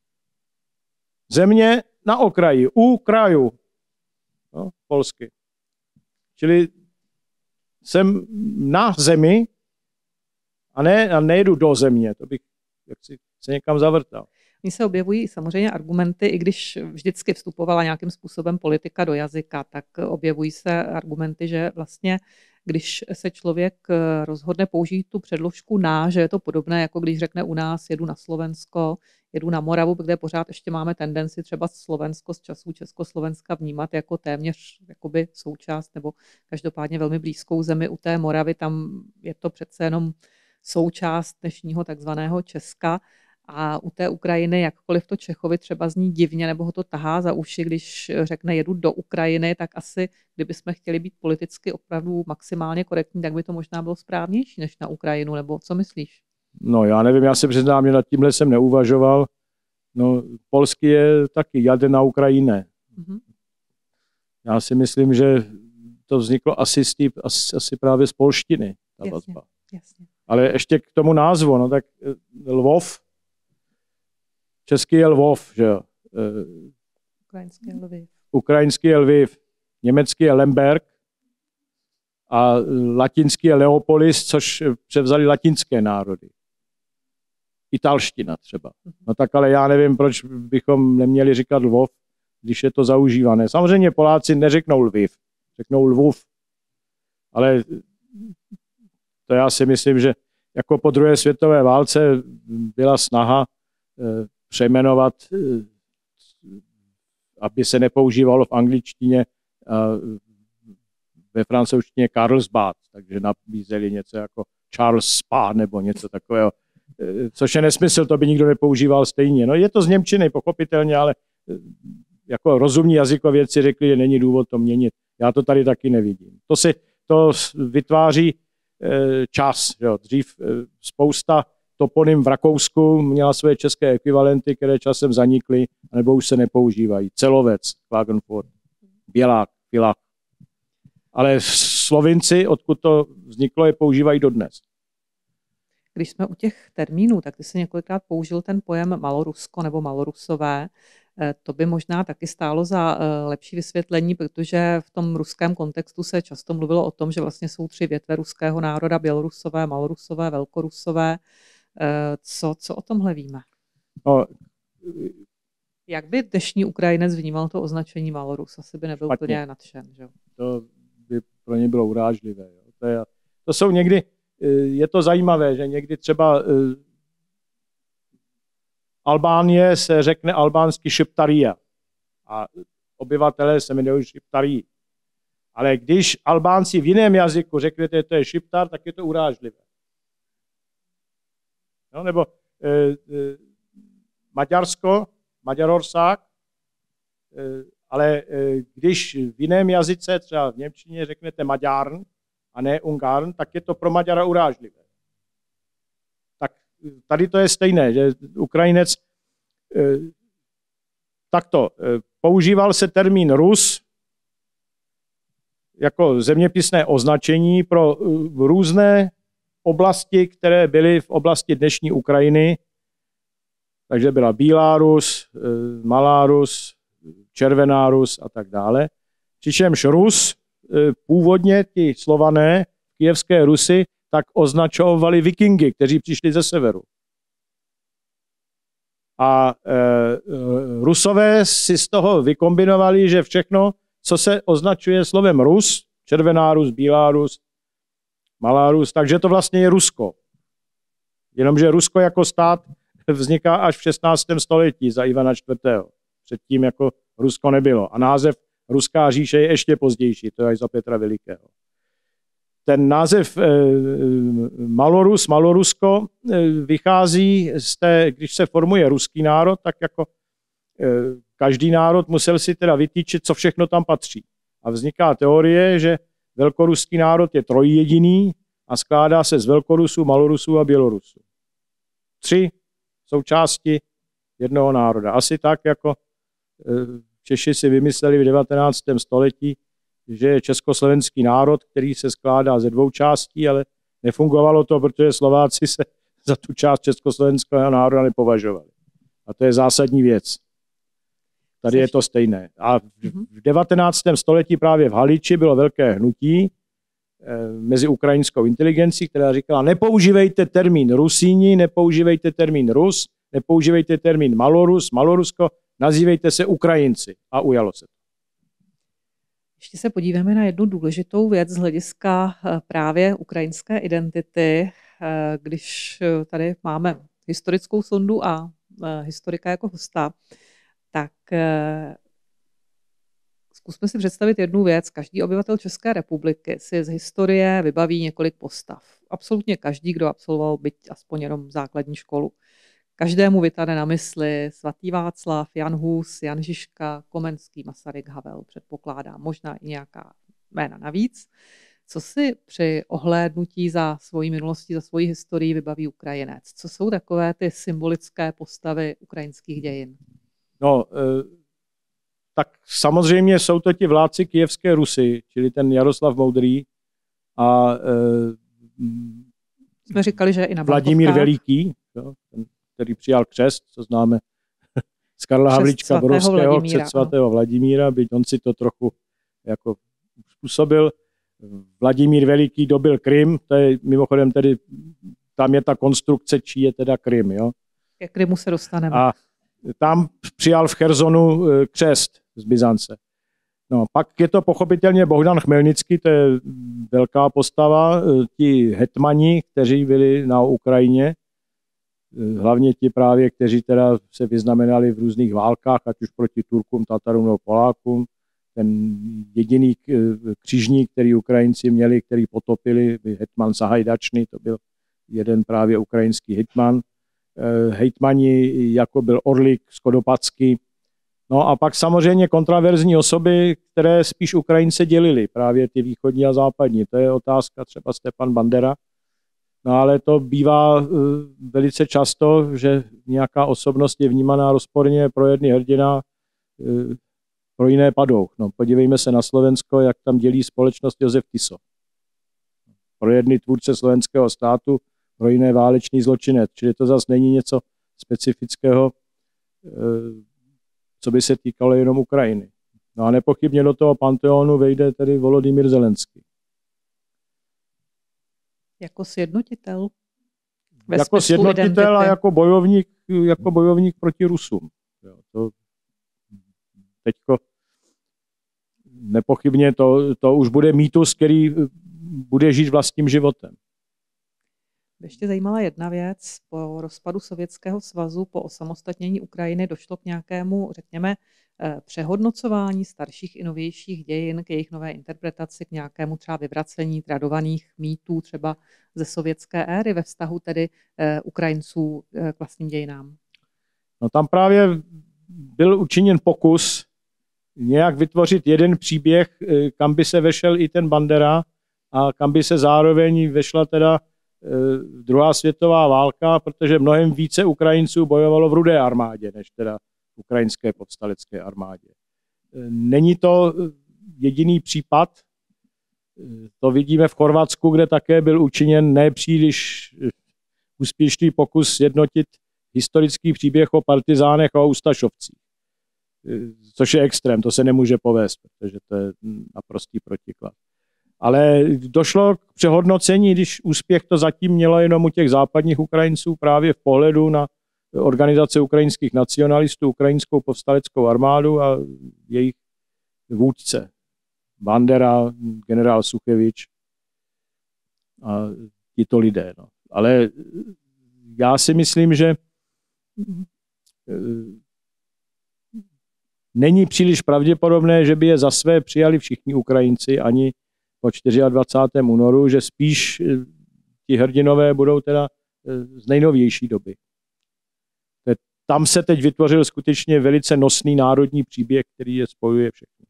Země na okraji, u kraju. No, polsky. Čili jsem na zemi a, ne, a nejdu do země. To bych jaksi se někam zavrtal. Mně se objevují samozřejmě argumenty, i když vždycky vstupovala nějakým způsobem politika do jazyka, tak objevují se argumenty, že vlastně když se člověk rozhodne použít tu předložku na, že je to podobné, jako když řekne u nás jedu na Slovensko, jedu na Moravu, kde pořád ještě máme tendenci třeba Slovensko z časů Československa vnímat jako téměř jakoby součást nebo každopádně velmi blízkou zemi. U té Moravy tam je to přece jenom součást dnešního takzvaného Česka. A u té Ukrajiny, jakkoliv to Čechovi třeba zní divně nebo ho to tahá za uši, když řekne jedu do Ukrajiny, tak asi, kdybychom chtěli být politicky opravdu maximálně korektní, tak by to možná bylo správnější než na Ukrajinu, nebo co myslíš? No já nevím, já se přiznám, že nad tímhle jsem neuvažoval. No polský je taky jadę na Ukrajině. Mm-hmm. Já si myslím, že to vzniklo asi, z tý, asi, asi právě z polštiny. Ta jasně, jasně. Ale ještě k tomu názvu, no tak Lvov, český je Lvov, že jo. Ukrajinský je Lviv. Ukrajinský je Lviv, německý je Lemberg a latinský je Leopolis, což převzali latinské národy. Italština třeba. No tak ale já nevím, proč bychom neměli říkat Lvov, když je to zaužívané. Samozřejmě Poláci neřeknou Lviv, řeknou Lvov. Ale to já si myslím, že jako po druhé světové válce byla snaha eh, přejmenovat, eh, aby se nepoužívalo v angličtině a ve francouzštině Carlsbad, takže nabízeli něco jako Charles Spa nebo něco takového, eh, což je nesmysl, to by nikdo nepoužíval stejně. No je to z němčiny, pochopitelně, ale eh, jako rozumní jazykovědci řekli, že není důvod to měnit. Já to tady taky nevidím. To si to vytváří čas. Jo. Dřív spousta toponym v Rakousku měla své české ekvivalenty, které časem zanikly, nebo už se nepoužívají. Celovec, Klagenfurt, Bělák, Filach. Ale Slovinci, odkud to vzniklo, je používají dodnes. Když jsme u těch termínů, tak ty jsi několikrát použil ten pojem Malorusko nebo Malorusové. To by možná taky stálo za lepší vysvětlení, protože v tom ruském kontextu se často mluvilo o tom, že vlastně jsou tři větve ruského národa, Bělorusové, Malorusové, Velkorusové. Co, co o tomhle víme? No, jak by dnešní Ukrajinec vnímal to označení Malorus? Asi by nebyl špatně. Úplně nadšen. Že? To by pro ně bylo urážlivé. Jo. To, je, to jsou někdy, je to zajímavé, že někdy třeba Albánie se řekne albánsky Šiptaria a obyvatelé se jmenují Šiptarí. Ale když Albánci v jiném jazyku řeknete, že to je Šiptar, tak je to urážlivé. No, nebo e, e, Maďarsko, Maďarország, e, ale e, když v jiném jazyce, třeba v němčině, řeknete Maďarn a ne Ungarn, tak je to pro Maďara urážlivé. Tady to je stejné, že Ukrajinec eh, takto eh, používal se termín Rus jako zeměpisné označení pro eh, různé oblasti, které byly v oblasti dnešní Ukrajiny. Takže byla Bílá Rus, eh, Malá Rus, Červená Rus a tak dále. Přičemž Rus, eh, původně ti Slované, kijevské Rusy, tak označovali vikingy, kteří přišli ze severu. A e, Rusové si z toho vykombinovali, že všechno, co se označuje slovem Rus, Červená Rus, Bílá Rus, Malá Rus, takže to vlastně je Rusko. Jenomže Rusko jako stát vzniká až v šestnáctém století za Ivana čtvrtého. Předtím jako Rusko nebylo. A název Ruská říše je ještě pozdější, to je až za Petra Velikého. Ten název e, Malorus, Malorusko e, vychází z té, když se formuje ruský národ, tak jako e, každý národ musel si teda vytýčit, co všechno tam patří. A vzniká teorie, že velkoruský národ je trojjediný a skládá se z Velkorusů, Malorusů a Bělorusů. Tři součásti jednoho národa. Asi tak, jako e, Češi si vymysleli v devatenáctém století, že je československý národ, který se skládá ze dvou částí, ale nefungovalo to, protože Slováci se za tu část československého národa nepovažovali. A to je zásadní věc. Tady je to stejné. A v devatenáctém století právě v Haliči bylo velké hnutí eh, mezi ukrajinskou inteligencí, která říkala, nepoužívejte termín Rusíni, nepoužívejte termín Rus, nepoužívejte termín Malorus, Malorusko, nazývejte se Ukrajinci. A ujalo se to. Ještě se podíváme na jednu důležitou věc z hlediska právě ukrajinské identity, když tady máme historickou sondu a historika jako hosta, tak zkusme si představit jednu věc. Každý obyvatel České republiky si z historie vybaví několik postav. Absolutně každý, kdo absolvoval byť aspoň jenom základní školu. Každému vytane na mysli svatý Václav, Jan Hus, Jan Žižka, Komenský, Masaryk, Havel, předpokládám, možná i nějaká jména navíc. Co si při ohlédnutí za svojí minulostí, za svoji historii vybaví Ukrajinec? Co jsou takové ty symbolické postavy ukrajinských dějin? No, tak samozřejmě jsou to ti vládci Kyjevské Rusy, čili ten Jaroslav Moudrý a jsme říkali, že i na Vladimír Veliký, jo, ten, který přijal křest, co známe z Karla Havlíčka Borovského, křest svatého Vladimíra, byť on si to trochu jako způsobil. Vladimír Veliký dobil Krym, to je mimochodem tedy, tam je ta konstrukce, čí je teda Krym. Jo? Ke Krymu se dostaneme. A tam přijal v Chersonu křest z Byzance. No, pak je to pochopitelně Bohdan Chmelnický, to je velká postava, ti hetmani, kteří byli na Ukrajině, hlavně ti právě, kteří teda se vyznamenali v různých válkách, ať už proti Turkům, Tatarům nebo Polákům. Ten jediný křižník, který Ukrajinci měli, který potopili, hetman Sahajdačný, to byl jeden právě ukrajinský hetman. Hejtmani, jako byl Orlik, Skodopacký. No a pak samozřejmě kontraverzní osoby, které spíš Ukrajince dělili, právě ty východní a západní. To je otázka třeba Stepan Bandera. No ale to bývá velice často, že nějaká osobnost je vnímaná rozporně pro jedny hrdina, pro jiné padouch. No, podívejme se na Slovensko, jak tam dělí společnost Josef Tiso. Pro jedny tvůrce slovenského státu, pro jiné válečný zločinec. Čili to zase není něco specifického, co by se týkalo jenom Ukrajiny. No a nepochybně do toho panteonu vejde tedy Volodymyr Zelenský. Jako sjednotitel? Jako sjednotitel a jako bojovník, jako bojovník proti Rusům. Jo, to teďko nepochybně to, to už bude mýtus, který bude žít vlastním životem. Ještě zajímala jedna věc. Po rozpadu Sovětského svazu, po osamostatnění Ukrajiny došlo k nějakému, řekněme, přehodnocování starších i novějších dějin, k jejich nové interpretaci, k nějakému třeba vyvracení tradovaných mýtů třeba ze sovětské éry ve vztahu tedy Ukrajinců k vlastním dějinám. No tam právě byl učiněn pokus nějak vytvořit jeden příběh, kam by se vešel i ten Bandera a kam by se zároveň vešla teda druhá světová válka, protože mnohem více Ukrajinců bojovalo v Rudé armádě, než teda v ukrajinské povstalecké armádě. Není to jediný případ, to vidíme v Chorvatsku, kde také byl učiněn nepříliš úspěšný pokus sjednotit historický příběh o partizánech a o ustašovcích. Což je extrém, to se nemůže povést, protože to je naprostý protiklad. Ale došlo k přehodnocení, když úspěch to zatím mělo jenom u těch západních Ukrajinců právě v pohledu na organizace ukrajinských nacionalistů, ukrajinskou povstaleckou armádu a jejich vůdce. Bandera, generál Suchevič a tito lidé. No. Ale já si myslím, že není příliš pravděpodobné, že by je za své přijali všichni Ukrajinci ani po dvacátého čtvrtého únoru, že spíš ti hrdinové budou teda z nejnovější doby. Tam se teď vytvořil skutečně velice nosný národní příběh, který je spojuje všechny.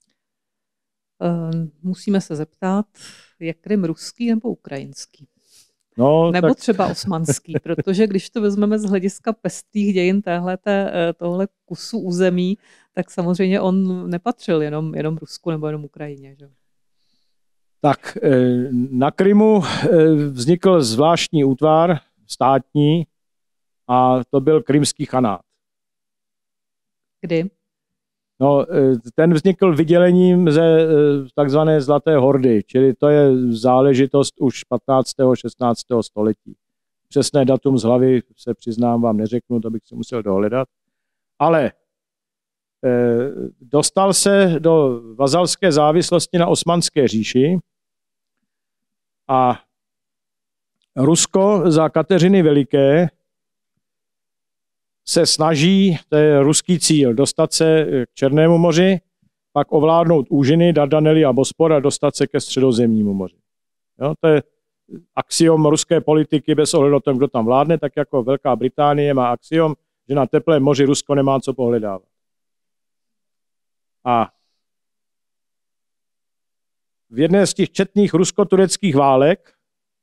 Musíme se zeptat, je Krym ruský nebo ukrajinský? No, nebo tak... třeba osmanský, protože když to vezmeme z hlediska pestrých dějin téhleté, tohle kusu území, tak samozřejmě on nepatřil jenom, jenom Rusku nebo jenom Ukrajině. Že? Tak na Krymu vznikl zvláštní útvar státní a to byl krymský chanát. Kdy? No, ten vznikl vydělením ze takzvané Zlaté hordy, čili to je záležitost už patnáctého šestnáctého století. Přesné datum z hlavy se přiznám vám neřeknu, to bych si musel dohledat. Ale dostal se do vazalské závislosti na Osmanské říši a Rusko za Kateřiny Veliké se snaží, to je ruský cíl, dostat se k Černému moři, pak ovládnout úžiny, Dardanely a Bospor a dostat se ke Středozemnímu moři. Jo, to je axiom ruské politiky bez ohledu na tom, kdo tam vládne, tak jako Velká Británie má axiom, že na teplém moři Rusko nemá co pohledávat. A v jedné z těch četných rusko-tureckých válek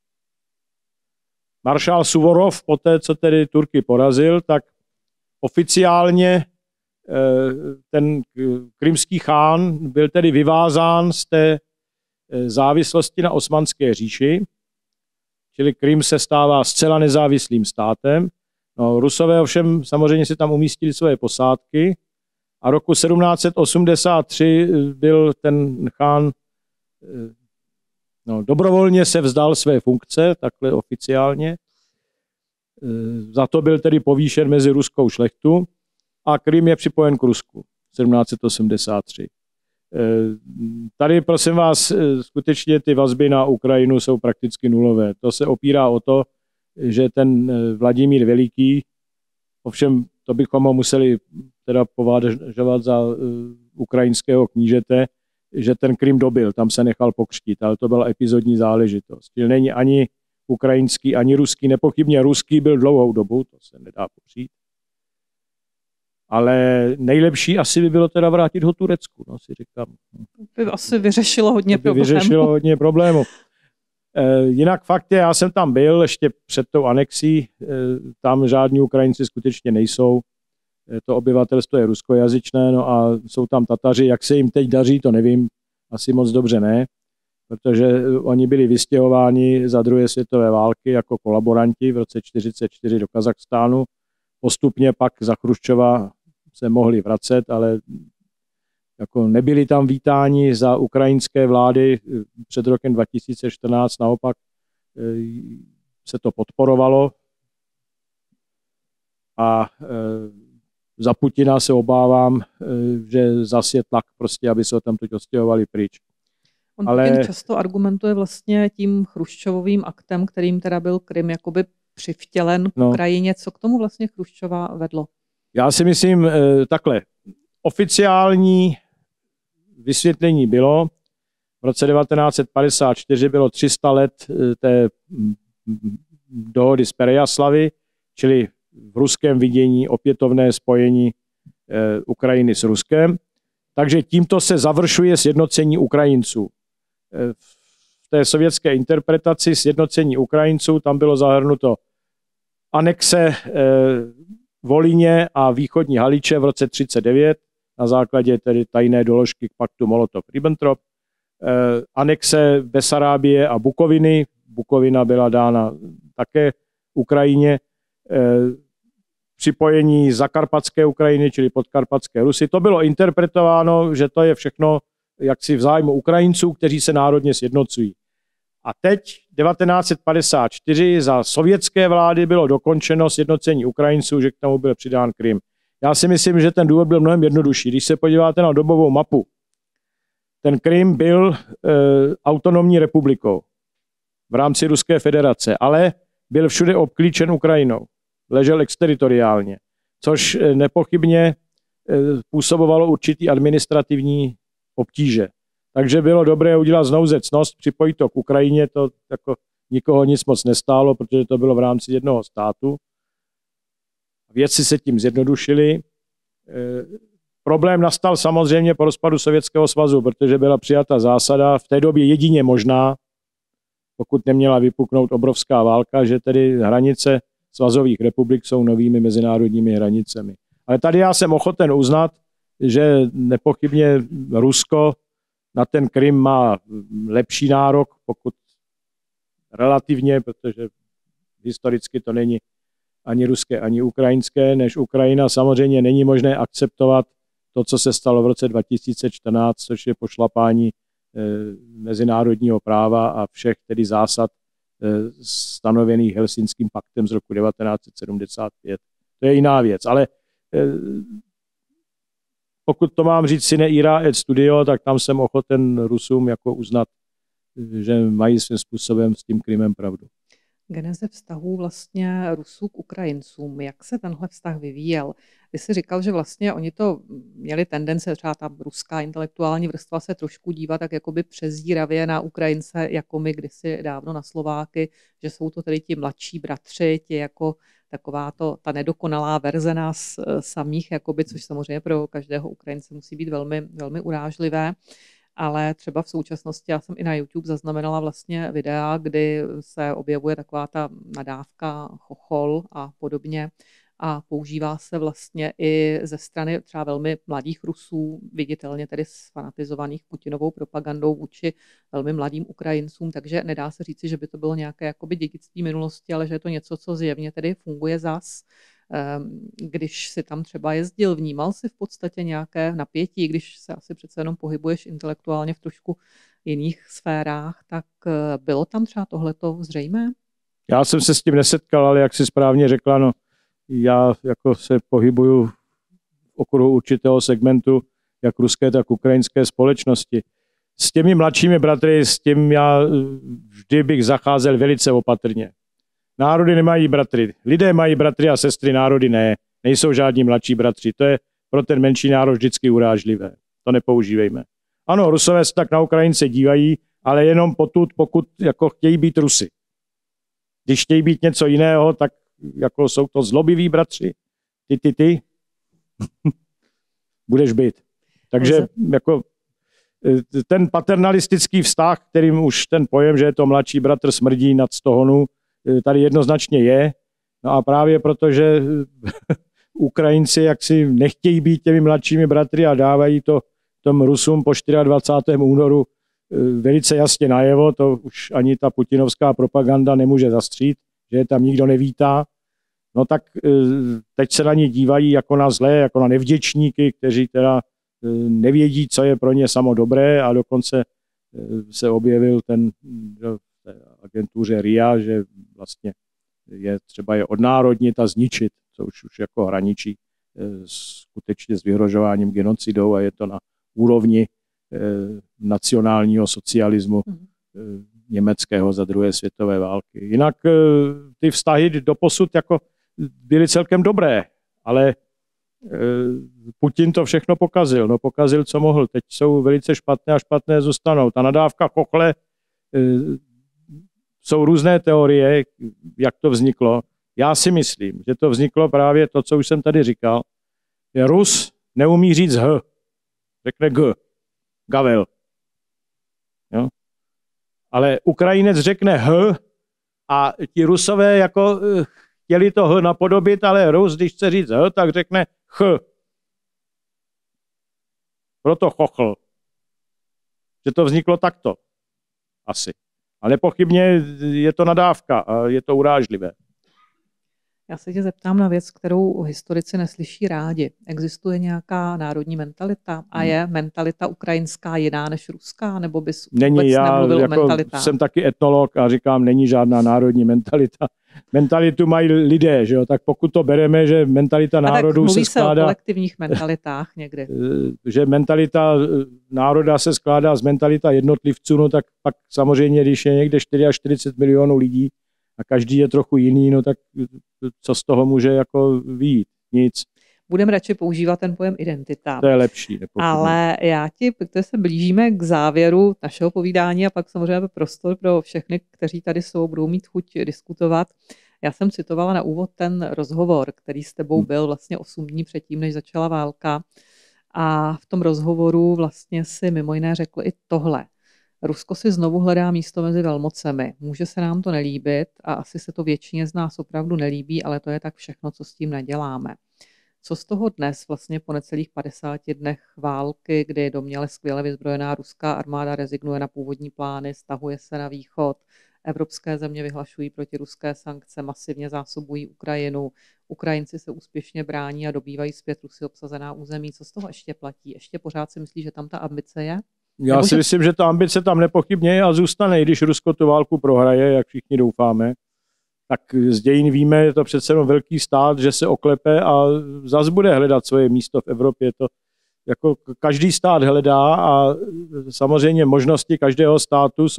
maršál Suvorov, poté co tedy Turky porazil, tak oficiálně ten krymský chán byl tedy vyvázán z té závislosti na Osmanské říši, čili Krym se stává zcela nezávislým státem. No, Rusové ovšem samozřejmě si tam umístili své posádky a roku sedmnáct set osmdesát tři byl ten chán, no, dobrovolně se vzdal své funkce, takhle oficiálně. Za to byl tedy povýšen mezi ruskou šlechtu a Krym je připojen k Rusku sedmnáct set osmdesát tři. Tady, prosím vás, skutečně ty vazby na Ukrajinu jsou prakticky nulové. To se opírá o to, že ten Vladimír Veliký, ovšem to bychom ho museli teda považovat za ukrajinského knížete, že ten Krym dobil, tam se nechal pokřtít, ale to byla epizodní záležitost. Čili není ani ukrajinský, ani ruský, nepochybně ruský byl dlouhou dobu, to se nedá popřít. Ale nejlepší asi by bylo teda vrátit ho Turecku, no, si říkám. To by asi vyřešilo hodně problémů. Vyřešilo hodně problémů. E, jinak fakt je, já jsem tam byl ještě před tou anexí, e, tam žádní Ukrajinci skutečně nejsou. E, to obyvatelstvo je ruskojazyčné, no a jsou tam Tataři. Jak se jim teď daří, to nevím, asi moc dobře ne, protože oni byli vystěhováni za druhé světové války jako kolaboranti v roce čtyřicet čtyři do Kazachstánu. Postupně pak za Chruščova se mohli vracet, ale jako nebyli tam vítáni za ukrajinské vlády. Před rokem dva tisíce čtrnáct naopak se to podporovalo a za Putina se obávám, že zas je tlak prostě, aby se ho tam teď odstěhovali pryč. On ale často argumentuje vlastně tím Chruščovovým aktem, kterým teda byl Krym jakoby přivtělen k no. Ukrajině. Co k tomu vlastně Chruščova vedlo? Já si myslím takhle. Oficiální vysvětlení bylo, v roce devatenáct set padesát čtyři bylo tři sta let té dohody z Perejaslavy, čili v ruském vidění opětovné spojení Ukrajiny s Ruskem. Takže tímto se završuje sjednocení Ukrajinců. V té sovětské interpretaci sjednocení Ukrajinců tam bylo zahrnuto anexe Volíně a východní Haliče v roce třicet devět na základě tedy tajné doložky k paktu Molotov-Ribbentrop, anexe Besarábie a Bukoviny, Bukovina byla dána také Ukrajině, připojení zakarpatské Ukrajiny, čili podkarpatské Rusy. To bylo interpretováno, že to je všechno jaksi v zájmu Ukrajinců, kteří se národně sjednocují. A teď devatenáct set padesát čtyři za sovětské vlády bylo dokončeno sjednocení Ukrajinců, že k tomu byl přidán Krym. Já si myslím, že ten důvod byl mnohem jednodušší. Když se podíváte na dobovou mapu, ten Krym byl e, autonomní republikou v rámci Ruské federace, ale byl všude obklíčen Ukrajinou. Ležel exteritoriálně, což nepochybně e, působovalo určitý administrativní obtíže. Takže bylo dobré udělat znouzecnost, připojit to k Ukrajině, to jako nikoho nic moc nestálo, protože to bylo v rámci jednoho státu. Věci se tím zjednodušily. E, problém nastal samozřejmě po rozpadu Sovětského svazu, protože byla přijata zásada, v té době jedině možná, pokud neměla vypuknout obrovská válka, že tedy hranice svazových republik jsou novými mezinárodními hranicemi. Ale tady já jsem ochoten uznat, že nepochybně Rusko na ten Krym má lepší nárok, pokud relativně, protože historicky to není ani ruské, ani ukrajinské, než Ukrajina. Samozřejmě není možné akceptovat to, co se stalo v roce dva tisíce čtrnáct, což je pošlapání eh, mezinárodního práva a všech tedy zásad eh, stanovených Helsinským paktem z roku devatenáct set sedmdesát pět. To je jiná věc, ale eh, pokud to mám říct sine ira et studio, tak tam jsem ochoten Rusům jako uznat, že mají svým způsobem s tím Krymem pravdu. Geneze vztahů vlastně Rusů k Ukrajincům. Jak se tenhle vztah vyvíjel? Ty jsi říkal, že vlastně oni to měli tendence, třeba ta ruská intelektuální vrstva se trošku dívat tak jakoby přezíravě na Ukrajince, jako my kdysi dávno na Slováky, že jsou to tedy ti mladší bratři, ti jako taková to, ta nedokonalá verze nás samých, jakoby, což samozřejmě pro každého Ukrajince musí být velmi, velmi urážlivé. Ale třeba v současnosti, já jsem i na YouTube zaznamenala vlastně videa, kdy se objevuje taková ta nadávka chochol a podobně a používá se vlastně i ze strany třeba velmi mladých Rusů, viditelně tedy sfanatizovaných Putinovou propagandou vůči velmi mladým Ukrajincům, takže nedá se říci, že by to bylo nějaké jakoby dědictví minulosti, ale že je to něco, co zjevně tedy funguje zas. Když si tam třeba jezdil, vnímal si v podstatě nějaké napětí, když se asi přece jenom pohybuješ intelektuálně v trošku jiných sférách, tak bylo tam třeba tohleto zřejmé? Já jsem se s tím nesetkal, ale jak jsi správně řekla, no, já jako se pohybuju v okruhu určitého segmentu, jak ruské, tak ukrajinské společnosti. S těmi mladšími bratry, s tím já vždy bych zacházel velice opatrně. Národy nemají bratry. Lidé mají bratry a sestry, národy ne. Nejsou žádní mladší bratři. To je pro ten menší národ vždycky urážlivé. To nepoužívejme. Ano, Rusové se tak na Ukrajince dívají, ale jenom potud, pokud jako chtějí být Rusy. Když chtějí být něco jiného, tak jako jsou to zlobiví bratři. Ty, ty, ty. Budeš být. Takže jako ten paternalistický vztah, kterým už ten pojem, že je to mladší bratr, smrdí nad stohonu, tady jednoznačně je. No a právě proto, že Ukrajinci jaksi nechtějí být těmi mladšími bratry a dávají to tom Rusům po dvacátého čtvrtého únoru velice jasně najevo, to už ani ta putinovská propaganda nemůže zastřít, že je tam nikdo nevítá. No tak teď se na ně dívají jako na zlé, jako na nevděčníky, kteří teda nevědí, co je pro ně samo dobré, a dokonce se objevil ten agentuře R I A, že vlastně je třeba je odnárodnit a zničit, co už, už jako hraničí skutečně s vyhrožováním genocidou, a je to na úrovni nacionálního socialismu německého za druhé světové války. Jinak ty vztahy doposud jako byly celkem dobré, ale Putin to všechno pokazil. No pokazil, co mohl. Teď jsou velice špatné a špatné zůstanou. Ta nadávka chochle, jsou různé teorie, jak to vzniklo. Já si myslím, že to vzniklo právě to, co už jsem tady říkal. Rus neumí říct H. Řekne G. Gavel. Jo? Ale Ukrajinec řekne H a ti Rusové jako chtěli to H napodobit, ale Rus, když chce říct H, tak řekne Ch. Proto chochl. Že to vzniklo takto. Asi. Ale nepochybně je to nadávka a je to urážlivé. Já se tě zeptám na věc, kterou historici neslyší rádi. Existuje nějaká národní mentalita a je mentalita ukrajinská jiná než ruská? Nebo bys není, vůbec já nemluvil jako o mentalitách? Jsem taky etnolog a říkám, není žádná národní mentalita. Mentalitu mají lidé, že jo? Tak pokud to bereme, že mentalita národů se skládá... Mluví se o kolektivních mentalitách někdy. Že mentalita národa se skládá z mentalita jednotlivců, no tak pak samozřejmě, když je někde čtyřicet čtyři milionů lidí a každý je trochu jiný, no tak co z toho může jako vyjít? Nic. Budeme radši používat ten pojem identita. To je lepší. Nepochybně. Ale já ti, protože se blížíme k závěru našeho povídání a pak samozřejmě prostor pro všechny, kteří tady jsou, budou mít chuť diskutovat. Já jsem citovala na úvod ten rozhovor, který s tebou byl vlastně osm dní předtím, než začala válka. A v tom rozhovoru vlastně si mimo jiné řekl i tohle. Rusko si znovu hledá místo mezi velmocemi. Může se nám to nelíbit a asi se to většině z nás opravdu nelíbí, ale to je tak všechno, co s tím neděláme. Co z toho dnes vlastně po necelých padesáti dnech války, kdy domněle skvěle vyzbrojená ruská armáda rezignuje na původní plány, stahuje se na východ, evropské země vyhlašují protiruské sankce, masivně zásobují Ukrajinu, Ukrajinci se úspěšně brání a dobývají zpět Rusy obsazená území. Co z toho ještě platí? Ještě pořád si myslíš, že tam ta ambice je? Já Nebo si že... myslím, že ta ambice tam nepochybně je a zůstane, i když Rusko tu válku prohraje, jak všichni doufáme. Tak z dějin víme, je to přece jenom velký stát, že se oklepe a zas bude hledat svoje místo v Evropě. To jako každý stát hledá a samozřejmě možnosti každého státu jsou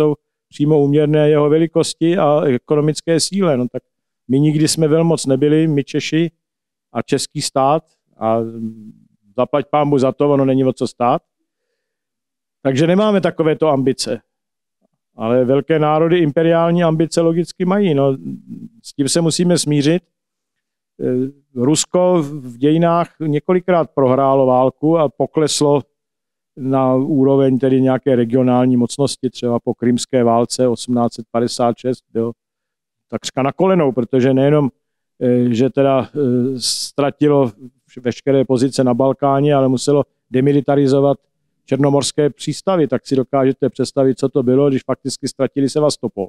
přímo úměrné jeho velikosti a ekonomické síle. No tak my nikdy jsme velmoc nebyli, my Češi a český stát, a zaplať pánbu za to, ono není o co stát. Takže nemáme takovéto ambice. Ale velké národy imperiální ambice logicky mají. No, s tím se musíme smířit. Rusko v dějinách několikrát prohrálo válku a pokleslo na úroveň tedy nějaké regionální mocnosti, třeba po krymské válce osmnáct set padesát šest bylo takřka na kolenou, protože nejenom, že teda ztratilo veškeré pozice na Balkáně, ale muselo demilitarizovat černomorské přístavy, tak si dokážete představit, co to bylo, když fakticky ztratili Sevastopol.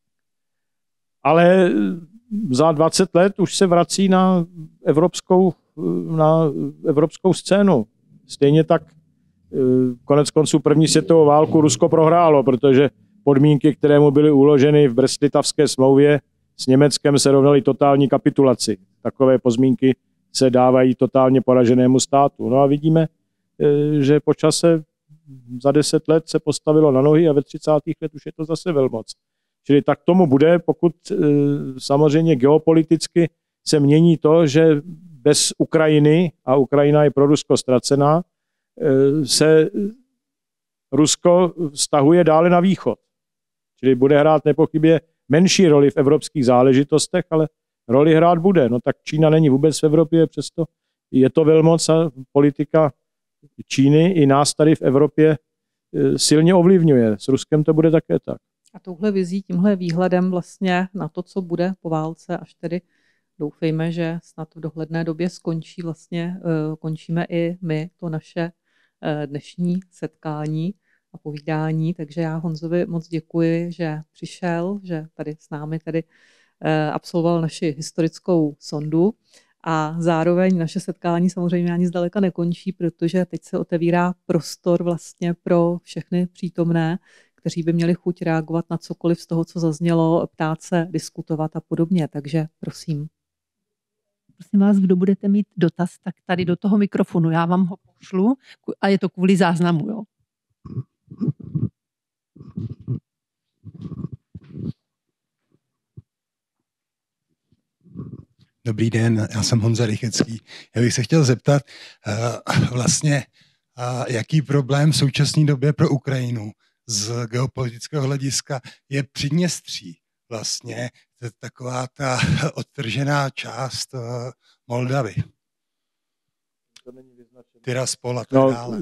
Ale za dvacet let už se vrací na evropskou, na evropskou scénu. Stejně tak konec konců první světovou válku Rusko prohrálo, protože podmínky, které mu byly uloženy v Brest-Litavské smlouvě s Německem, se rovnaly totální kapitulaci. Takové podmínky se dávají totálně poraženému státu. No a vidíme, že po čase za deset let se postavilo na nohy a ve třicátých let už je to zase velmoc. Čili tak tomu bude, pokud samozřejmě geopoliticky se mění to, že bez Ukrajiny, a Ukrajina je pro Rusko ztracená, se Rusko stahuje dále na východ. Čili bude hrát nepochybně menší roli v evropských záležitostech, ale roli hrát bude. No tak Čína není vůbec v Evropě, přesto je to velmoc a politika Číny i nás tady v Evropě silně ovlivňuje. S Ruskem to bude také tak. A touhle vizí, tímhle výhledem vlastně na to, co bude po válce, až tedy doufejme, že snad v dohledné době skončí vlastně, končíme i my to naše dnešní setkání a povídání. Takže já Honzovi moc děkuji, že přišel, že tady s námi tady absolvoval naši historickou sondu. A zároveň naše setkání samozřejmě ani zdaleka nekončí, protože teď se otevírá prostor vlastně pro všechny přítomné, kteří by měli chuť reagovat na cokoliv z toho, co zaznělo, ptát se, diskutovat a podobně. Takže prosím. Prosím vás, kdo budete mít dotaz, tak tady do toho mikrofonu. Já vám ho pošlu a je to kvůli záznamu. Jo? Dobrý den, já jsem Honza Rychecký. Já bych se chtěl zeptat uh, vlastně, uh, jaký problém v současné době pro Ukrajinu z geopolitického hlediska je Příměstří. Vlastně to je taková ta odtržená část uh, Moldavy. Tiraspol a tak no, dále.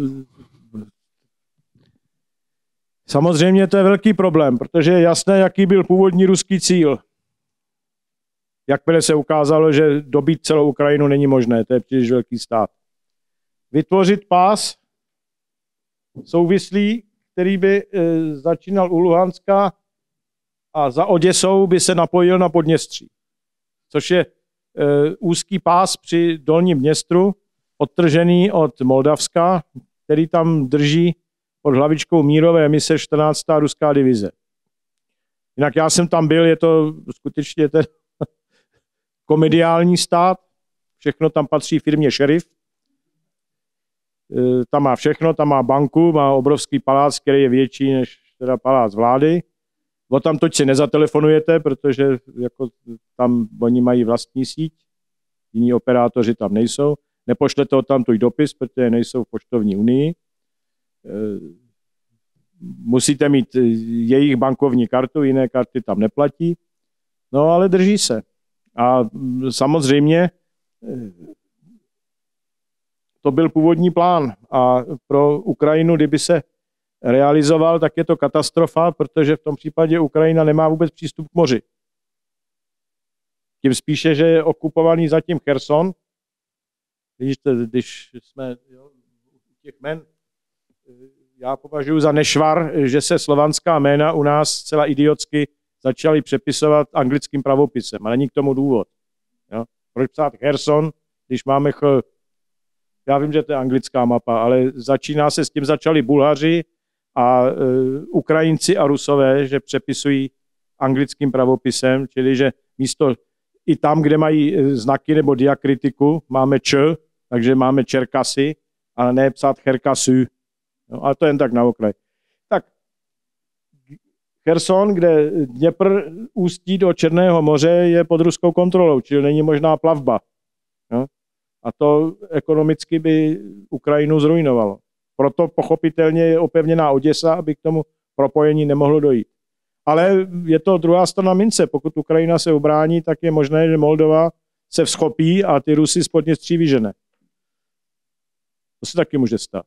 Samozřejmě to je velký problém, protože je jasné, jaký byl původní ruský cíl. Jakmile se ukázalo, že dobít celou Ukrajinu není možné, to je příliš velký stát. Vytvořit pás souvislý, který by e, začínal u Luhanska a za Oděsou by se napojil na Podněstří, což je e, úzký pás při dolním Dněstru, odtržený od Moldavska, který tam drží pod hlavičkou mírové mise čtrnáctá ruská divize. Jinak já jsem tam byl, je to skutečně ten komediální stát, všechno tam patří firmě Šerif, e, tam má všechno, tam má banku, má obrovský palác, který je větší než teda palác vlády. O tam toť si nezatelefonujete, protože jako tam oni mají vlastní síť, jiní operátoři tam nejsou. Nepošlete ho tam tuď dopis, protože nejsou v poštovní unii. E, musíte mít jejich bankovní kartu, jiné karty tam neplatí. No ale drží se. A samozřejmě to byl původní plán a pro Ukrajinu, kdyby se realizoval, tak je to katastrofa, protože v tom případě Ukrajina nemá vůbec přístup k moři. Tím spíše, že je okupovaný zatím Cherson. Vidíte, když jsme jo, u těch jmen, já považuji za nešvar, že se slovanská jména u nás zcela idiotsky začali přepisovat anglickým pravopisem. A není k tomu důvod. Jo? Proč psát Cherson, když máme ch... Já vím, že to je anglická mapa, ale začíná se s tím, začali Bulhaři a e, Ukrajinci a Rusové, že přepisují anglickým pravopisem, čili že místo i tam, kde mají znaky nebo diakritiku, máme č, takže máme Čerkasy, ale ne psát Cherkasy. No, ale to jen tak na okraj. Tak Cherson, kde Dněpr ústí do Černého moře, je pod ruskou kontrolou, čili není možná plavba. No? A to ekonomicky by Ukrajinu zrujnovalo. Proto pochopitelně je opevněná Oděsa, aby k tomu propojení nemohlo dojít. Ale je to druhá strana mince. Pokud Ukrajina se ubrání, tak je možné, že Moldova se vzchopí a ty Rusy z Podněstří vyžene. To se taky může stát.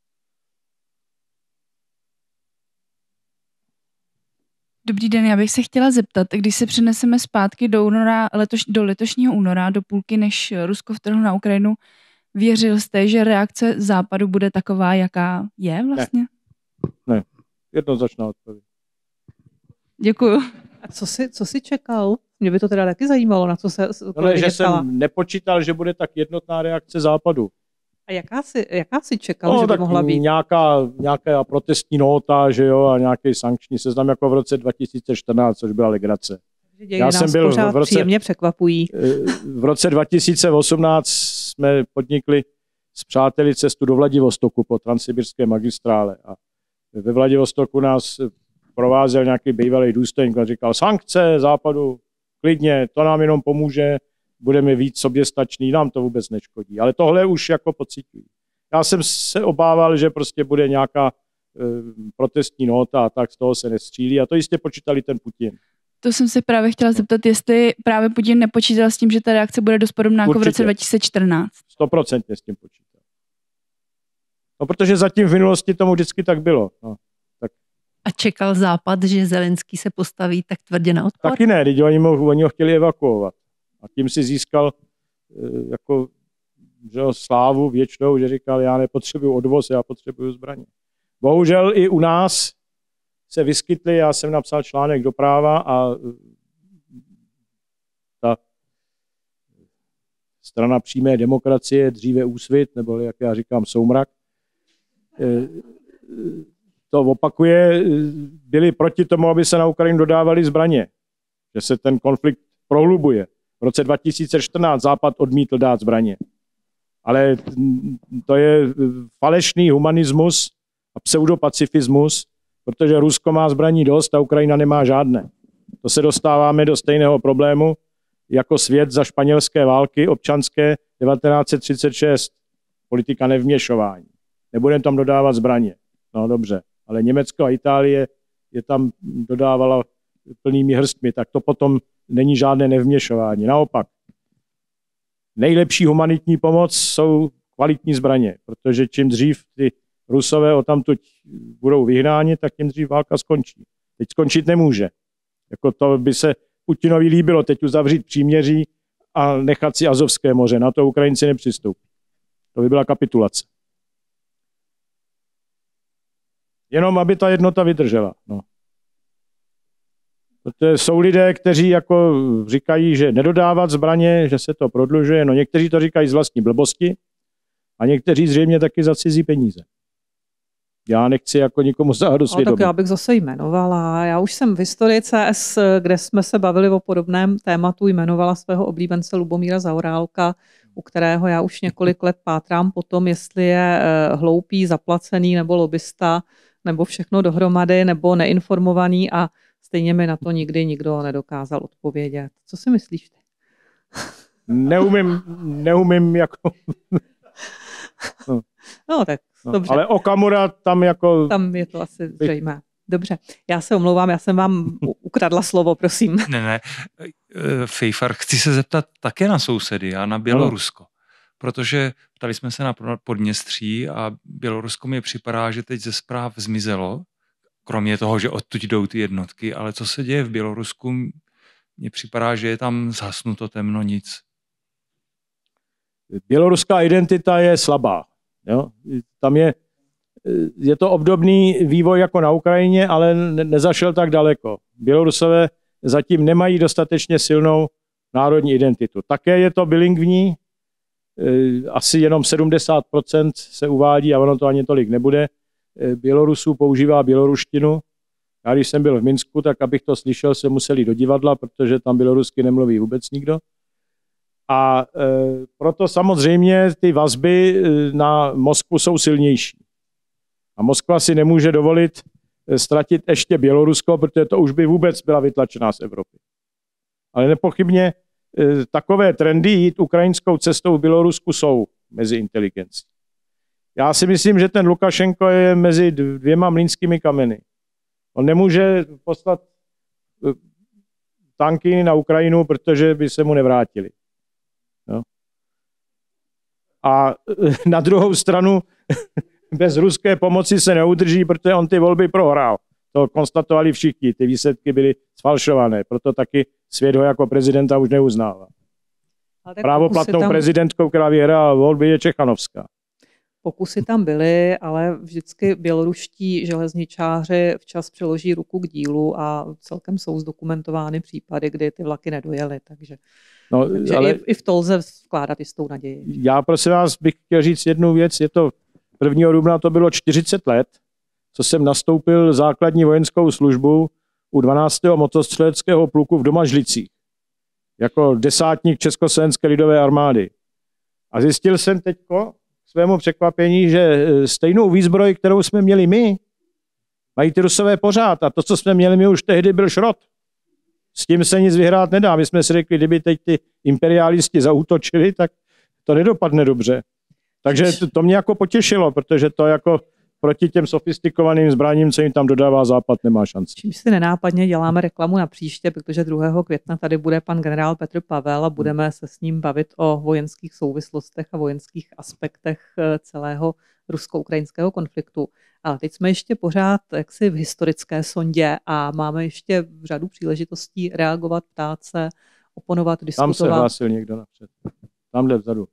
Dobrý den, já bych se chtěla zeptat, když se přeneseme zpátky do, února, letoš, do letošního února, do půlky, než Rusko vtrhlo na Ukrajinu, věřil jste, že reakce Západu bude taková, jaká je vlastně? Ne, ne. Jednoznačná odpověď. Děkuju. A co jsi, co jsi čekal? Mě by to teda taky zajímalo, na co se... No ne, že jsem nepočítal, že bude tak jednotná reakce Západu. A jaká jsi, jaká jsi čekal, no, že by mohla být? Nějaká, nějaká protestní nota, že jo, a nějaký sankční seznam jako v roce dva tisíce čtrnáct, což byla legrace. Já jsem byl v roce, příjemně překvapují. V roce dva tisíce osmnáct jsme podnikli s přáteli cestu do Vladivostoku po transsibirské magistrále. A ve Vladivostoku nás provázel nějaký bývalý důstojník a říkal, sankce Západu, klidně, to nám jenom pomůže, budeme víc soběstační, nám to vůbec neškodí. Ale tohle už jako pociťují. Já jsem se obával, že prostě bude nějaká e, protestní nota a tak z toho se nestřílí a to jistě počítali ten Putin. To jsem se právě chtěla zeptat, jestli právě Putin nepočítal s tím, že ta reakce bude dost podobná jako v roce dva tisíce čtrnáct. Stoprocentně s tím počítal. No, protože zatím v minulosti tomu vždycky tak bylo. No, tak. A čekal Západ, že Zelenský se postaví tak tvrdě na odpor? Taky ne, teď oni, ho, oni ho chtěli evakuovat. A tím si získal e, jako že slávu věčnou, že říkal, já nepotřebuju odvoz, já potřebuju zbraně. Bohužel i u nás se vyskytly, já jsem napsal článek do Práva a ta strana přímé demokracie, dříve Úsvit, nebo jak já říkám Soumrak, to opakuje, byli proti tomu, aby se na Ukrajinu dodávaly zbraně, že se ten konflikt prohlubuje. V roce dva tisíce čtrnáct Západ odmítl dát zbraně. Ale to je falešný humanismus a pseudopacifismus, protože Rusko má zbraní dost a Ukrajina nemá žádné. To se dostáváme do stejného problému jako svět za španělské války občanské devatenáct set třicet šest. Politika nevměšování. Nebudeme tam dodávat zbraně. No dobře, ale Německo a Itálie je tam dodávala plnými hrstmi, tak to potom není žádné nevměšování. Naopak, nejlepší humanitní pomoc jsou kvalitní zbraně, protože čím dřív ty Rusové odtamtud budou vyhnáni, tak tím dřív válka skončí. Teď skončit nemůže. Jako to by se Putinovi líbilo teď uzavřít příměří a nechat si Azovské moře. Na to Ukrajinci nepřistoupí. To by byla kapitulace. Jenom aby ta jednota vydržela. No. Protože jsou lidé, kteří jako říkají, že nedodávat zbraně, že se to prodlužuje. No někteří to říkají z vlastní blbosti a někteří zřejmě taky za cizí peníze. Já nechci jako nikomu sahat do svědomí. Tak já bych zase jmenovala. Já už jsem v historii C S, kde jsme se bavili o podobném tématu, jmenovala svého oblíbence Lubomíra Zaorálka, u kterého já už několik let pátrám po tom, jestli je hloupý, zaplacený nebo lobista, nebo všechno dohromady, nebo neinformovaný a stejně mi na to nikdy nikdo nedokázal odpovědět. Co si myslíš ty? Neumím, neumím jako... no. no tak no, dobře. Ale Okamura tam jako... Tam je to asi zřejmé. Dobře, já se omlouvám, já jsem vám ukradla slovo, prosím. Ne, ne, Fejfar, chci se zeptat také na sousedy a na Bělorusko. Protože ptali jsme se na Podněstří a Bělorusko mi připadá, že teď ze zpráv zmizelo, kromě toho, že odtud jdou ty jednotky, ale co se děje v Bělorusku, mně připadá, že je tam zhasnuto temno nic. Běloruská identita je slabá. Jo? Tam je, je to obdobný vývoj jako na Ukrajině, ale nezašel tak daleko. Bělorusové zatím nemají dostatečně silnou národní identitu. Také je to bilingvní, asi jenom sedmdesát procent se uvádí a ono to ani tolik nebude. Bělorusů používá běloruštinu. Já když jsem byl v Minsku, tak abych to slyšel, se museli do divadla, protože tam bělorusky nemluví vůbec nikdo. A e, proto samozřejmě ty vazby na Moskvu jsou silnější. A Moskva si nemůže dovolit ztratit ještě Bělorusko, protože to už by vůbec byla vytlačená z Evropy. Ale nepochybně takové trendy jít ukrajinskou cestou v Bělorusku jsou mezi inteligencí. Já si myslím, že ten Lukašenko je mezi dvěma mlýnskými kameny. On nemůže poslat tanky na Ukrajinu, protože by se mu nevrátili. No. A na druhou stranu bez ruské pomoci se neudrží, protože on ty volby prohrál. To konstatovali všichni, ty výsledky byly sfalšované, proto taky svět ho jako prezidenta už neuznává. Právoplatnou tam... prezidentkou, která vyhrála volby, je Čechanovská. Pokusy tam byly, ale vždycky běloruští železničáři včas přiloží ruku k dílu a celkem jsou zdokumentovány případy, kdy ty vlaky nedojely. Takže, no, takže ale... i, i v to lze vkládat jistou naději. Já prosím vás bych chtěl říct jednu věc. Je to prvního dubna to bylo čtyřicet let, co jsem nastoupil základní vojenskou službu u dvanáctého motostřeleckého pluku v Domažlicích jako desátník Československé lidové armády. A zjistil jsem teďko svému překvapení, že stejnou výzbroj, kterou jsme měli my, mají ty Rusové pořád. A to, co jsme měli my už tehdy, byl šrot. S tím se nic vyhrát nedá. My jsme si řekli, kdyby teď ty imperialisti zaútočili, tak to nedopadne dobře. Takže to, to mě jako potěšilo, protože to jako proti těm sofistikovaným zbraním, co jim tam dodává Západ, nemá šanci. Čím si nenápadně děláme reklamu na příště, protože druhého května tady bude pan generál Petr Pavel a budeme se s ním bavit o vojenských souvislostech a vojenských aspektech celého rusko-ukrajinského konfliktu. Ale teď jsme ještě pořád jaksi v historické sondě a máme ještě řadu příležitostí reagovat, ptát se, oponovat, diskutovat. Tam se hlásil někdo napřed. Tamhle vzadu.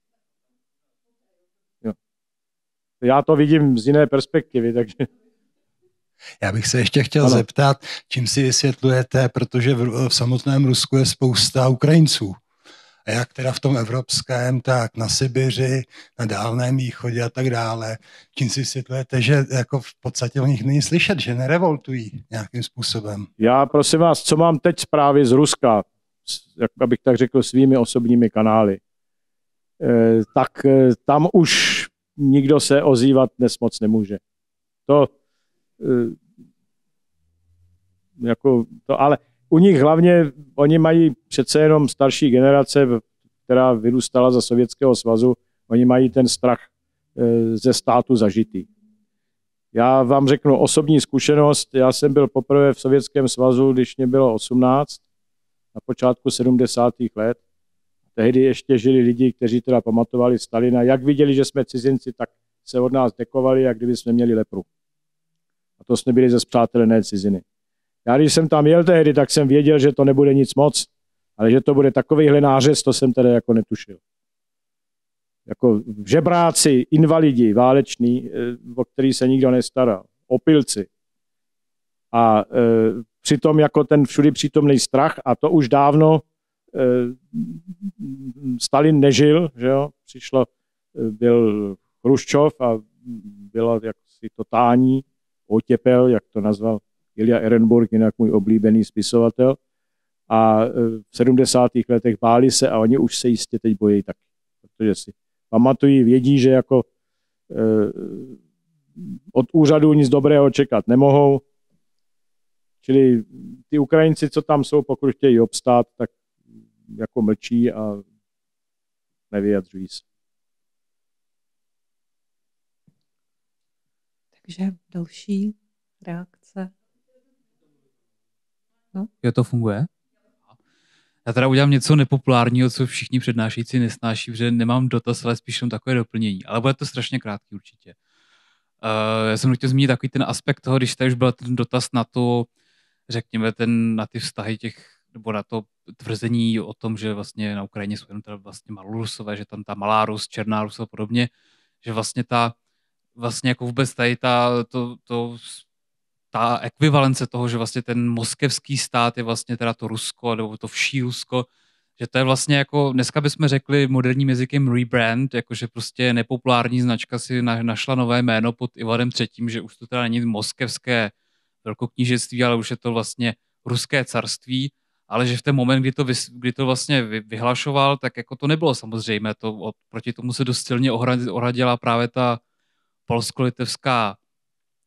Já to vidím z jiné perspektivy, takže... Já bych se ještě chtěl ano. zeptat, čím si vysvětlujete, protože v, v samotném Rusku je spousta Ukrajinců. A jak teda v tom evropském, tak na Sibiři, na Dálném východě a tak dále. Čím si vysvětlujete, že jako v podstatě o nich není slyšet, že nerevoltují nějakým způsobem? Já prosím vás, co mám teď zprávy z Ruska, jak abych tak řekl, svými osobními kanály, eh, tak eh, tam už nikdo se ozývat dnes moc nemůže. To, jako, to, ale u nich hlavně, oni mají přece jenom starší generace, která vyrůstala za Sovětského svazu, oni mají ten strach ze státu zažitý. Já vám řeknu osobní zkušenost, já jsem byl poprvé v Sovětském svazu, když mě bylo osmnáct, na počátku sedmdesátých let. Tehdy ještě žili lidi, kteří teda pamatovali Stalina. Jak viděli, že jsme cizinci, tak se od nás dekovali, jak kdyby jsme měli lepru. A to jsme byli ze spřátelené ciziny. Já když jsem tam jel tehdy, tak jsem věděl, že to nebude nic moc, ale že to bude takovýhle nářez, to jsem teda jako netušil. Jako žebráci, invalidi, váleční, o který se nikdo nestaral, opilci. A e, přitom jako ten všudy přítomný strach, a to už dávno Stalin nežil, že jo? Přišlo, byl Chruščov a bylo jaksi totální otěpel, jak to nazval Ilja Ehrenburg, jinak můj oblíbený spisovatel. A v sedmdesátých letech báli se a oni už se jistě teď bojí taky, protože si pamatují, vědí, že jako eh, od úřadu nic dobrého čekat nemohou. Čili ty Ukrajinci, co tam jsou, pokud chtějí obstát, tak jako mlčí a nevyjadřují se. Takže další reakce. No? Jo, to funguje? Já teda udělám něco nepopulárního, co všichni přednášející nesnáší, protože nemám dotaz, ale spíš jenom takové doplnění. Ale bude to strašně krátký určitě. Uh, já jsem chtěl zmínit takový ten aspekt toho, když tady už byl ten dotaz na to, řekněme, ten, na ty vztahy těch, nebo na to tvrzení o tom, že vlastně na Ukrajině jsou jenom teda vlastně malorusové, že tam ta malá Rus, černá Rus a podobně, že vlastně ta, vlastně jako vůbec tady ta, to, to, ta ekvivalence toho, že vlastně ten moskevský stát je vlastně teda to Rusko, nebo to vší Rusko, že to je vlastně jako, dneska bychom řekli moderním jazykem rebrand, jakože prostě nepopulární značka si na, našla nové jméno pod Ivanem třetím, že už to teda není moskevské velkoknížectví, ale už je to vlastně ruské carství, ale že v ten moment, kdy to, vys, kdy to vlastně vyhlašoval, tak jako to nebylo samozřejmé. To, proti tomu se dost silně ohradila právě ta polsko-litevská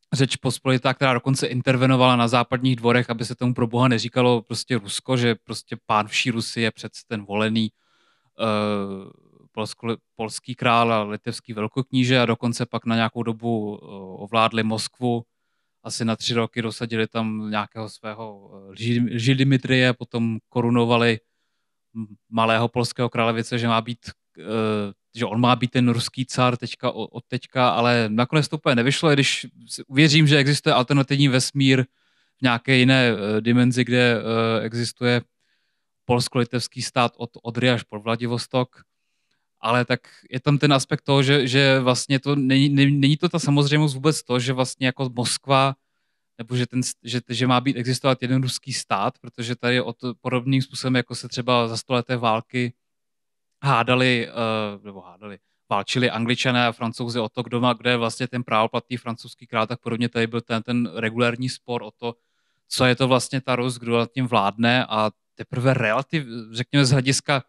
Řeč Pospolitá, která dokonce intervenovala na západních dvorech, aby se tomu pro boha neříkalo prostě Rusko, že prostě pán vší Rusy je přece ten volený uh, polsko, polský král a litevský velkokníže a dokonce pak na nějakou dobu uh, ovládli Moskvu. Asi na tři roky dosadili tam nějakého svého lži Dimitrie, potom korunovali malého polského králevice, že má být, že on má být ten ruský car teďka, od teďka, ale nakonec to úplně nevyšlo, když uvěřím, že existuje alternativní vesmír v nějaké jiné dimenzi, kde existuje polsko-litevský stát od Odry až po Vladivostok, ale tak je tam ten aspekt toho, že, že vlastně to není, není to ta samozřejmost vůbec to, že vlastně jako Moskva nebo že, ten, že, že má být existovat jeden ruský stát, protože tady od podobným způsobem, jako se třeba za stoleté války hádali, uh, nebo hádali, válčili Angličané a Francouzi o to, kdo má, kde je vlastně ten právoplatný francouzský král, tak podobně tady byl ten, ten regulární spor o to, co je to vlastně ta Rus, kdo nad tím vládne a teprve relativ, řekněme z hlediska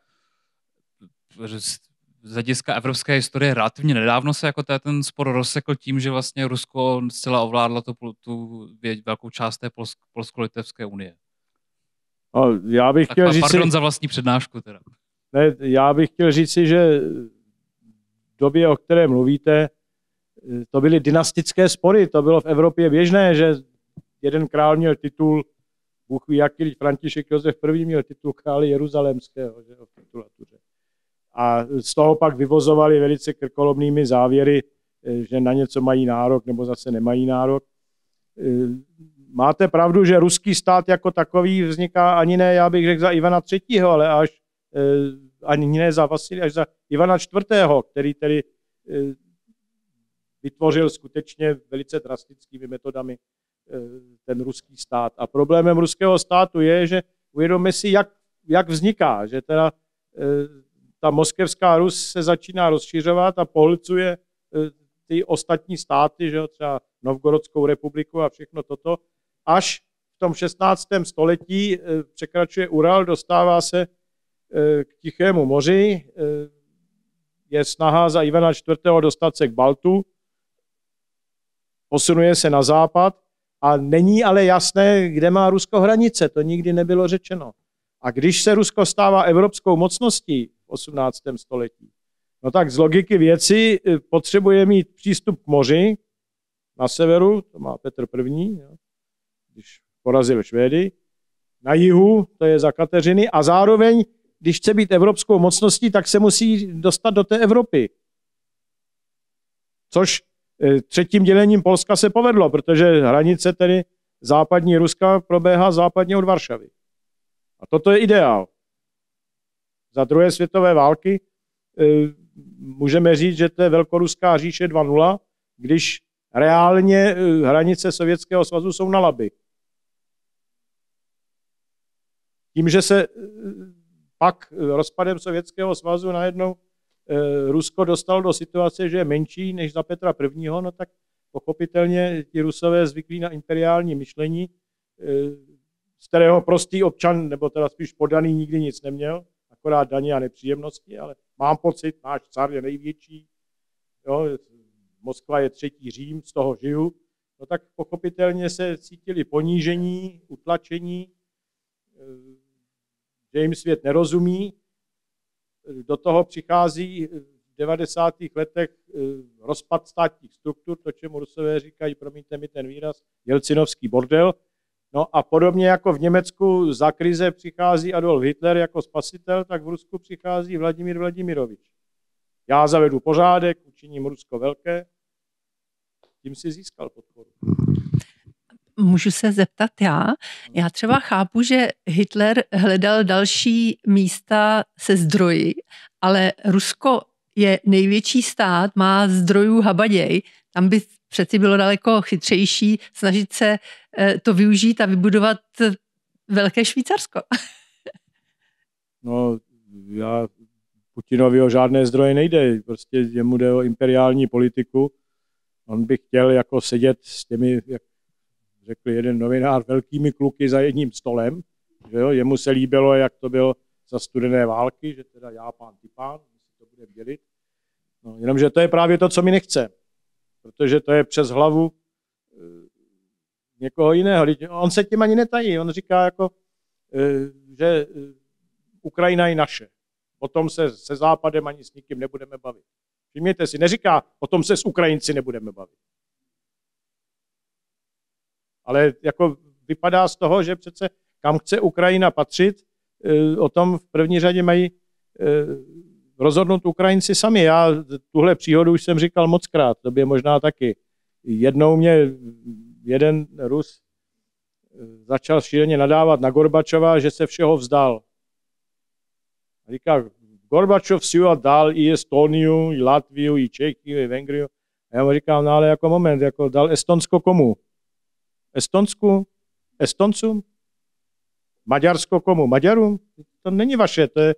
z hlediska evropské historie relativně nedávno se jako ten spor rozsekl tím, že vlastně Rusko zcela ovládlo tu, tu velkou část té Polsk, polsko-litevské unie. No, já bych tak chtěl říct pardon si, za vlastní přednášku teda. Ne, já bych chtěl říci, že v době, o které mluvíte, to byly dynastické spory, to bylo v Evropě běžné, že jeden král měl titul, Bůh ví jaký, František Josef I. měl titul krále jeruzalémského, že, v titulatuře. A z toho pak vyvozovali velice krkolomnými závěry, že na něco mají nárok nebo zase nemají nárok. Máte pravdu, že ruský stát jako takový vzniká ani ne, já bych řekl, za Ivana třetího, ale až ani ne za Vasily, až za Ivana čtvrtého, který tedy vytvořil skutečně velice drastickými metodami ten ruský stát. A problémem ruského státu je, že uvědomme si, jak, jak vzniká, že teda ta moskevská Rus se začíná rozšiřovat a pohlcuje ty ostatní státy, že jo, třeba Novgorodskou republiku a všechno toto, až v tom šestnáctém století překračuje Ural, dostává se k Tichému moři, je snaha za Ivana čtvrtého dostat se k Baltu, posunuje se na západ a není ale jasné, kde má Rusko hranice, to nikdy nebylo řečeno. A když se Rusko stává evropskou mocností v osmnáctém století, no tak z logiky věci potřebuje mít přístup k moři na severu, to má Petr I., jo, když porazil Švédy, na jihu, to je za Kateřiny, a zároveň, když chce být evropskou mocností, tak se musí dostat do té Evropy. Což třetím dělením Polska se povedlo, protože hranice tedy západní Ruska probéhá západně od Varšavy. A toto je ideál. Za druhé světové války můžeme říct, že to je velkoruská říše dva nula, když reálně hranice Sovětského svazu jsou na Labi. Tím, že se pak rozpadem Sovětského svazu najednou Rusko dostalo do situace, že je menší než za Petra I., no tak pochopitelně ti Rusové zvyklí na imperiální myšlení, z kterého prostý občan, nebo teda spíš podaný, nikdy nic neměl, akorát daně a nepříjemnosti, ale mám pocit, náš car je největší, jo, Moskva je třetí Řím, z toho žiju, no tak pochopitelně se cítili ponížení, utlačení, že jim svět nerozumí. Do toho přichází v devadesátých letech rozpad státních struktur, to, čemu Rusové říkají, promiňte mi ten výraz, jelcinovský bordel. No a podobně jako v Německu za krize přichází Adolf Hitler jako spasitel, tak v Rusku přichází Vladimír Vladimirovič. Já zavedu pořádek, učiním Rusko velké, tím si získal podporu. Můžu se zeptat já? Já třeba chápu, že Hitler hledal další místa se zdroji, ale Rusko je největší stát, má zdrojů habaděj. Tam by přeci bylo daleko chytřejší snažit se to využít a vybudovat velké Švýcarsko. No, já Putinovi o žádné zdroje nejde. Prostě jemu jde o imperiální politiku. On by chtěl jako sedět s těmi, jak řekl jeden novinář, velkými kluky za jedním stolem. Že jo? Jemu se líbilo, jak to bylo za studené války, že teda já pán, ty pán, my si to budeme dělit. No, jenomže to je právě to, co mi nechce. Protože to je přes hlavu někoho jiného. On se tím ani netají. On říká, jako, že Ukrajina je naše. O tom se se Západem ani s nikým nebudeme bavit. Všimněte si, neříká, o tom se s Ukrajinci nebudeme bavit. Ale jako vypadá z toho, že přece kam chce Ukrajina patřit, o tom v první řadě mají rozhodnout Ukrajinci sami. Já tuhle příhodu už jsem říkal mockrát, tobě možná taky. Jednou mě jeden Rus začal šíleně nadávat na Gorbačova, že se všeho vzdal. A říká, Gorbačov si dal i Estoniu, i Latviu, i Čechy, i Vengriu. A já mu říkám, no ale jako moment, jako dal Estonsko komu? Estonsku? Estoncům? Maďarsko komu? Maďarům? To není vaše, to je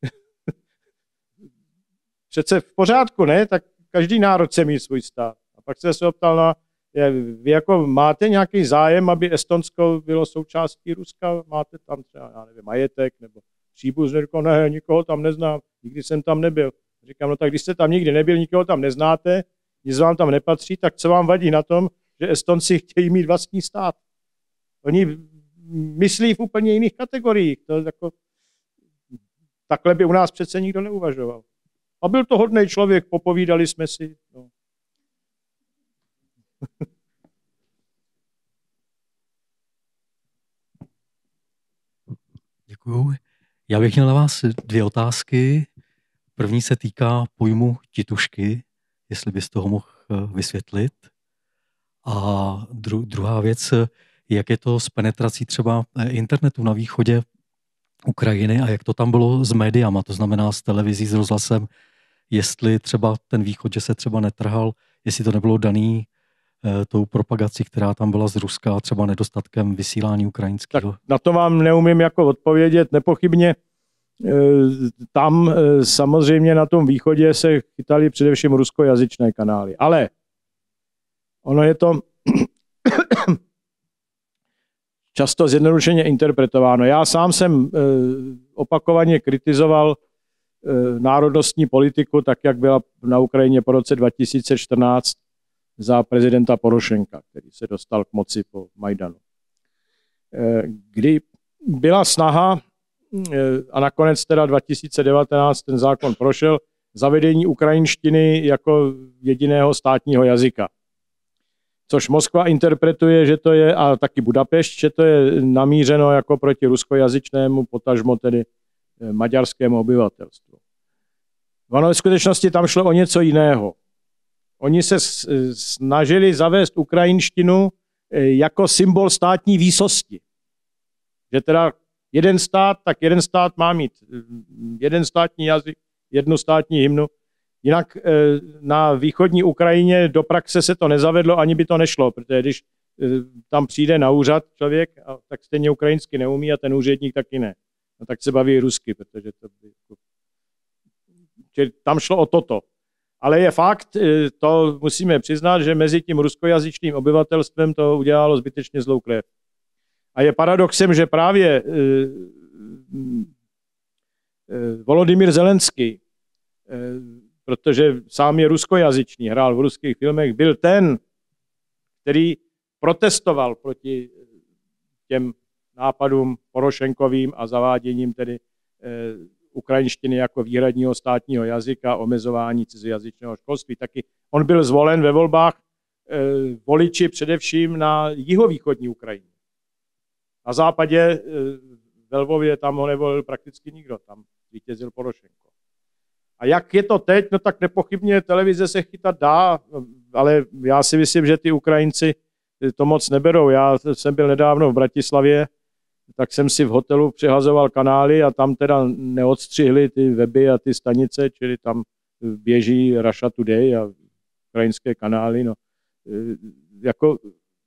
přece v pořádku, ne? Tak každý národ chce mít svůj stát. A pak se se optal, no, vy jako máte nějaký zájem, aby Estonsko bylo součástí Ruska? Máte tam třeba, já nevím, majetek nebo příbuzný? Říkal, ne, nikoho tam neznám, nikdy jsem tam nebyl. Říkám, no tak když jste tam nikdy nebyl, nikoho tam neznáte, nic vám tam nepatří, tak co vám vadí na tom, že Estonci chtějí mít vlastní stát? Oni myslí v úplně jiných kategoriích. To jako, takhle by u nás přece nikdo neuvažoval. A byl to hodný člověk, popovídali jsme si. No. Děkuju. Já bych měl na vás dvě otázky. První se týká pojmu titušky, jestli bys toho mohl vysvětlit. A dru, druhá věc, jak je to s penetrací třeba internetu na východě Ukrajiny a jak to tam bylo s médiama, to znamená s televizí, s rozhlasem, jestli třeba ten východ, že se třeba netrhal, jestli to nebylo daný e, tou propagací, která tam byla z Ruska, třeba nedostatkem vysílání ukrajinského. Tak na to vám neumím jako odpovědět, nepochybně. E, tam e, samozřejmě na tom východě se chytali především ruskojazyčné kanály, ale ono je to často zjednodušeně interpretováno. Já sám jsem e, opakovaně kritizoval e, národnostní politiku, tak jak byla na Ukrajině po roce dva tisíce čtrnáct za prezidenta Porošenka, který se dostal k moci po Majdanu. E, kdy byla snaha, e, a nakonec teda dva tisíce devatenáct ten zákon prošel, zavedení ukrajinštiny jako jediného státního jazyka. Což Moskva interpretuje, že to je, a taky Budapešť, že to je namířeno jako proti ruskojazyčnému, potažmo tedy maďarskému obyvatelstvu. Ono ve skutečnosti tam šlo o něco jiného. Oni se snažili zavést ukrajinštinu jako symbol státní výsosti. Že teda jeden stát, tak jeden stát má mít jeden státní jazyk, jednu státní hymnu. Jinak na východní Ukrajině do praxe se to nezavedlo, ani by to nešlo, protože když tam přijde na úřad člověk, tak stejně ukrajinsky neumí a ten úředník taky ne. No tak se baví rusky, protože to by... tam šlo o toto. Ale je fakt, to musíme přiznat, že mezi tím ruskojazyčným obyvatelstvem to udělalo zbytečně zlou krev. A je paradoxem, že právě Volodymyr Zelenský, protože sám je ruskojazyčný, hrál v ruských filmech, byl ten, který protestoval proti těm nápadům Porošenkovým a zaváděním tedy eh, ukrajinštiny jako výhradního státního jazyka, omezování cizojazyčného školství. Taky on byl zvolen ve volbách eh, voliči především na jihovýchodní Ukrajině. Na západě eh, ve Lvově tam ho nevolil prakticky nikdo, tam vítězil Porošenko. A jak je to teď, no tak nepochybně televize se chytat dá, ale já si myslím, že ty Ukrajinci to moc neberou. Já jsem byl nedávno v Bratislavě, tak jsem si v hotelu přehazoval kanály a tam teda neodstřihli ty weby a ty stanice, čili tam běží Russia Today a ukrajinské kanály. No. Jako,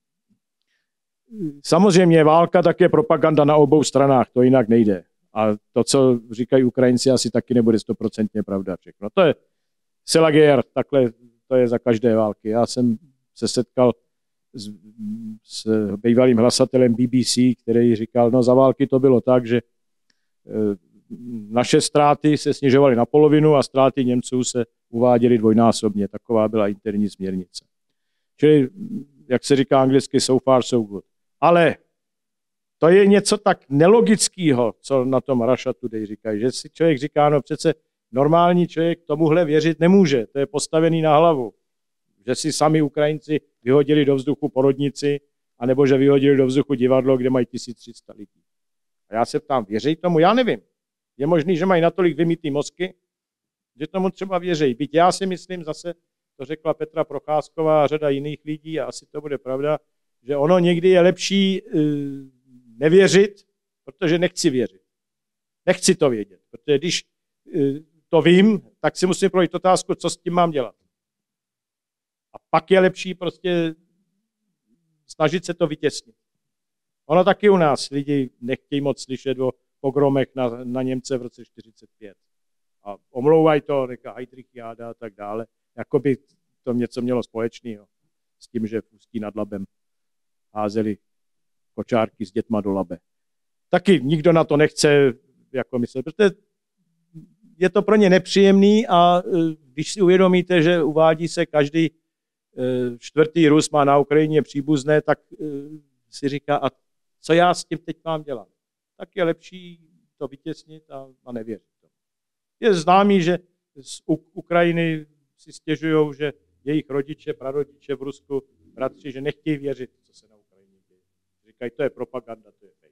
samozřejmě válka, tak je propaganda na obou stranách, to jinak nejde. A to, co říkají Ukrajinci, asi taky nebude stoprocentně pravda všechno. To je Selagier, takhle to je za každé války. Já jsem se setkal s, s bývalým hlasatelem B B C, který říkal, no za války to bylo tak, že naše ztráty se snižovaly na polovinu a ztráty Němců se uváděly dvojnásobně. Taková byla interní směrnice. Čili, jak se říká anglicky, so far so good. Ale to je něco tak nelogického, co na tom Russia Today říkají, že si člověk říká, no přece normální člověk tomuhle věřit nemůže, to je postavený na hlavu. Že si sami Ukrajinci vyhodili do vzduchu porodnici, anebo že vyhodili do vzduchu divadlo, kde mají tisíc tři sta lidí. A já se ptám, věří tomu? Já nevím. Je možný, že mají natolik vymytý mozky, že tomu třeba věří. Byť já si myslím, zase to řekla Petra Procházková a řada jiných lidí, a asi to bude pravda, že ono někdy je lepší uh, nevěřit, protože nechci věřit. Nechci to vědět, protože když uh, to vím, tak si musím projít otázku, co s tím mám dělat. A pak je lepší prostě snažit se to vytěsnit. Ono taky u nás lidi nechtějí moc slyšet o pogromech na, na Němce v roce čtyřicet pět. A omlouvají to, říká Heydrichiáda a tak dále. Jakoby to něco mělo společného s tím, že v Ústí nad Labem házeli kočárky s dětma do Labe. Taky nikdo na to nechce jako myslet, protože je to pro ně nepříjemný a když si uvědomíte, že uvádí se každý čtvrtý Rus má na Ukrajině příbuzné, tak si říká, a co já s tím teď mám dělat? Tak je lepší to vytěsnit a, a nevěřit. Je známý, že z Ukrajiny si stěžují, že jejich rodiče, prarodiče v Rusku, bratři, že nechtějí věřit, co se na Ukrajině děje. Říkají, to je propaganda, to je fake.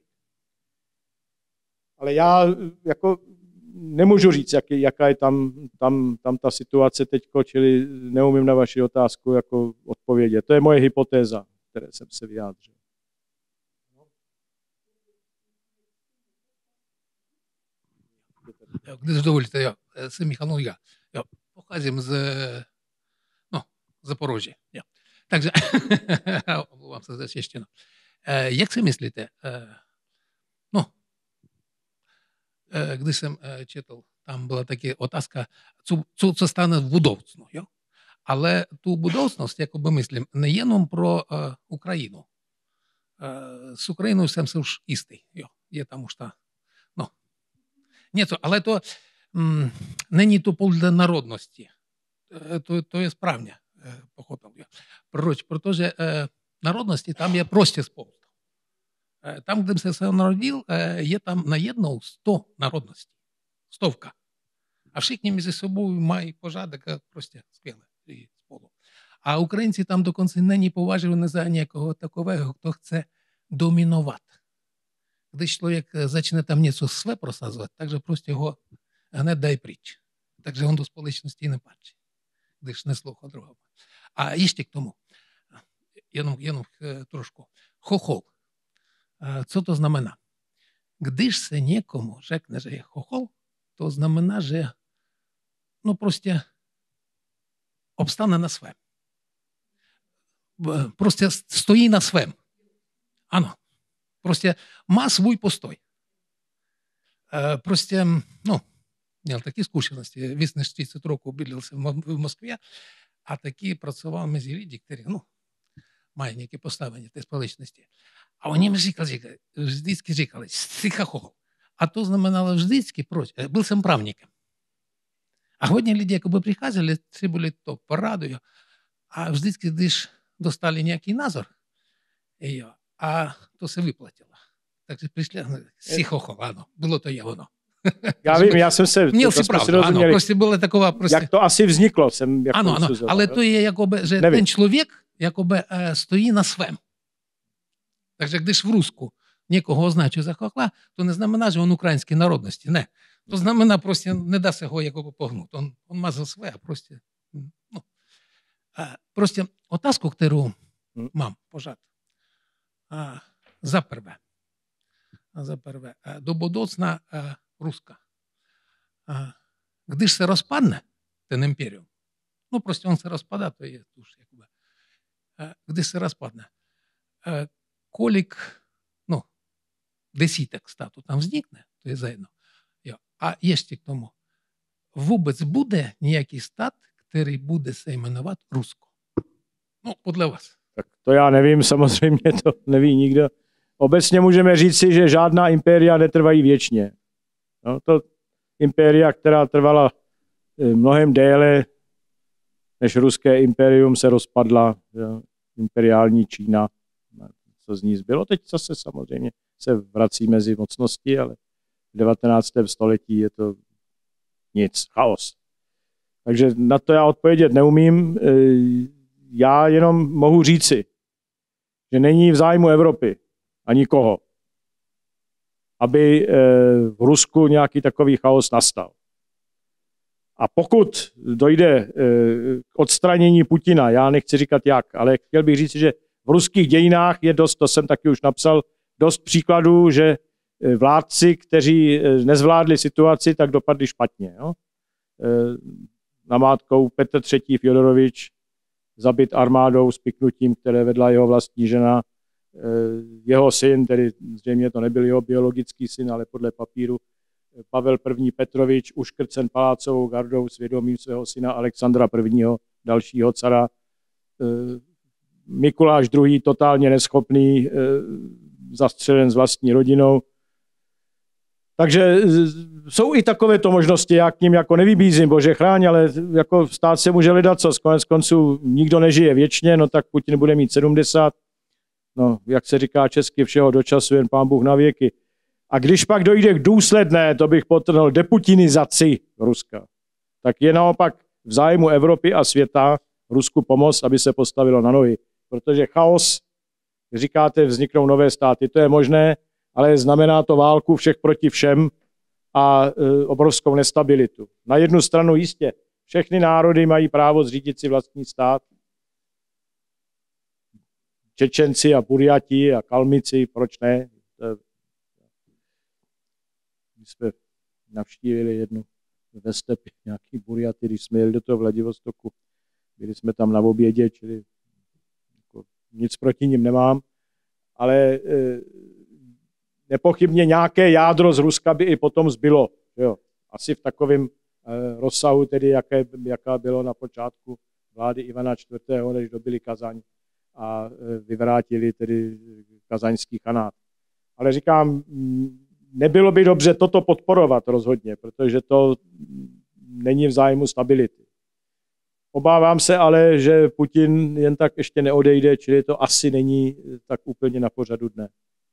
Ale já jako nemůžu říct, jak, jaká je tam, tam, tam ta situace teďko, čili neumím na vaši otázku jako odpovědět. To je moje hypotéza, které jsem se vyjádřil. Když dovolíte, já jsem Michal Noga. Já pocházím z no, Zaporoží. Já. Takže, omlouvám se za češtinu. Jak si myslíte, no, když jsem četl, tam byla taky otázka, co, co, co stane v budoucnu. Jo? Ale tu budoucnost, jakoby myslím, nejenom pro uh, Ukrajinu. Uh, s Ukrajinою jsem se už jistý. Jo? Je tam už ta, no, něco, ale to м, není to podle národnosti. To, to je správně, pochopil já. Proč? Protože uh, národnosti tam je prostě spousta. Uh, tam, kde jsem se narodil, uh, je tam najednou sto národností. Stovka. A všichni mezi sebou mají pořádek prostě skvěle spolu. A Українці там dokonce není považovaný za někoho takového, kdo chce dominovat. Když člověk začne tam něco své prosazovat, takže prostě ho hned dají pryč. Takže on do společnosti nepatří, když neslouchá druhého. A ještě k tomu, jenom, jenom trošku, chochol. Co to znamená? Když se někomu řekne, že je chochol, to znamená, že no prostě obstane na svém. Prostě stojí na svém. Ano. Prostě má svůj postoj. Prostě, no, měl taky zkušenosti. Víc než třicet roků bydlel jsem v Moskvě a taky pracoval mezi lidi, kteří, no, mají nějaké postavení v té společnosti. A oni mi říkali, vždycky říkali, jsi chochol. A to znamenalo vždycky, proč? Byl jsem právníkem. A hodně lidí jakoby приходили, требовали то пораду, а vždycky, když dostali nějaký názor, jo, a to se vyplatilo. Takže přišli, si chochol, ano, bylo to je ono. Já vím, já jsem se... Měl si pravdu, ano, prostě byla taková prostě... Jak to asi vzniklo, jsem... Jak ano, ano, ale to je jakoby, že nevím. Ten člověk jakoby stojí na svém. Takže když v Rusku někoho označují za chochla, to neznamená, že on ukrajinské národnosti, ne. To znamená, prostě nedá se ho jakoby pohnout. On, on má za své, prostě... No. Prostě otázku, kterou mám pořád. Za prvé. Za prvé. Do budoucna Ruska. Když se rozpadne ten imperium, no prostě on se rozpadá, to je už jakoby. Když se rozpadne, kolik, no, desítek států tam vznikne, to je zajedno. A ještě k tomu. Vůbec bude nějaký stát, který bude se jmenovat Rusko? No, podle vás. Tak to já nevím, samozřejmě to neví nikdo. Obecně můžeme říci, že žádná impéria netrvají věčně. No, to impéria, která trvala mnohem déle, než ruské impérium se rozpadla, jo, imperiální Čína, co z ní zbylo. Teď zase samozřejmě se vrací mezi mocnosti, ale v devatenáctém století je to nic, chaos. Takže na to já odpovědět neumím. Já jenom mohu říci, že není v zájmu Evropy a nikoho, aby v Rusku nějaký takový chaos nastal. A pokud dojde k odstranění Putina, já nechci říkat jak, ale chtěl bych říct, že v ruských dějinách je dost, to jsem taky už napsal, dost příkladů, že vládci, kteří nezvládli situaci, tak dopadli špatně. Jo? Namátkou Petr třetí. Fjodorovič, zabit armádou s piknutím, které vedla jeho vlastní žena. Jeho syn, tedy zřejmě to nebyl jeho biologický syn, ale podle papíru, Pavel první. Petrovič, uškrcen palácovou gardou svědomím svého syna Alexandra prvního. dalšího cara. Mikuláš druhý. totálně neschopný, zastřelen s vlastní rodinou. Takže jsou i takovéto možnosti, já k ním jako nevybízím, bože chráň, ale jako stát se může lidat, co konec konců nikdo nežije věčně, no tak Putin bude mít sedmdesát, no jak se říká česky, všeho do času, jen pán Bůh na věky. A když pak dojde k důsledné, to bych podtrhl, deputinizaci Ruska, tak je naopak v zájmu Evropy a světa Rusku pomoct, aby se postavilo na nohy. Protože chaos, říkáte, vzniknou nové státy, to je možné, ale znamená to válku všech proti všem a e, obrovskou nestabilitu. Na jednu stranu jistě, všechny národy mají právo zřídit si vlastní stát. Čečenci a Burjati a Kalmici, proč ne? My jsme navštívili jednu ve stepě nějaký Burjaty, když jsme jeli do toho Vladivostoku. Byli jsme tam na obědě, čili jako, nic proti nim nemám, ale e, nepochybně nějaké jádro z Ruska by i potom zbylo. Jo. Asi v takovém e, rozsahu, tedy jaké, jaká bylo na počátku vlády Ivana čtvrtého., než dobili Kazaň a e, vyvrátili tedy kazaňský chanát. Ale říkám, nebylo by dobře toto podporovat rozhodně, protože to není v zájmu stability. Obávám se ale, že Putin jen tak ještě neodejde, čili to asi není tak úplně na pořadu dne.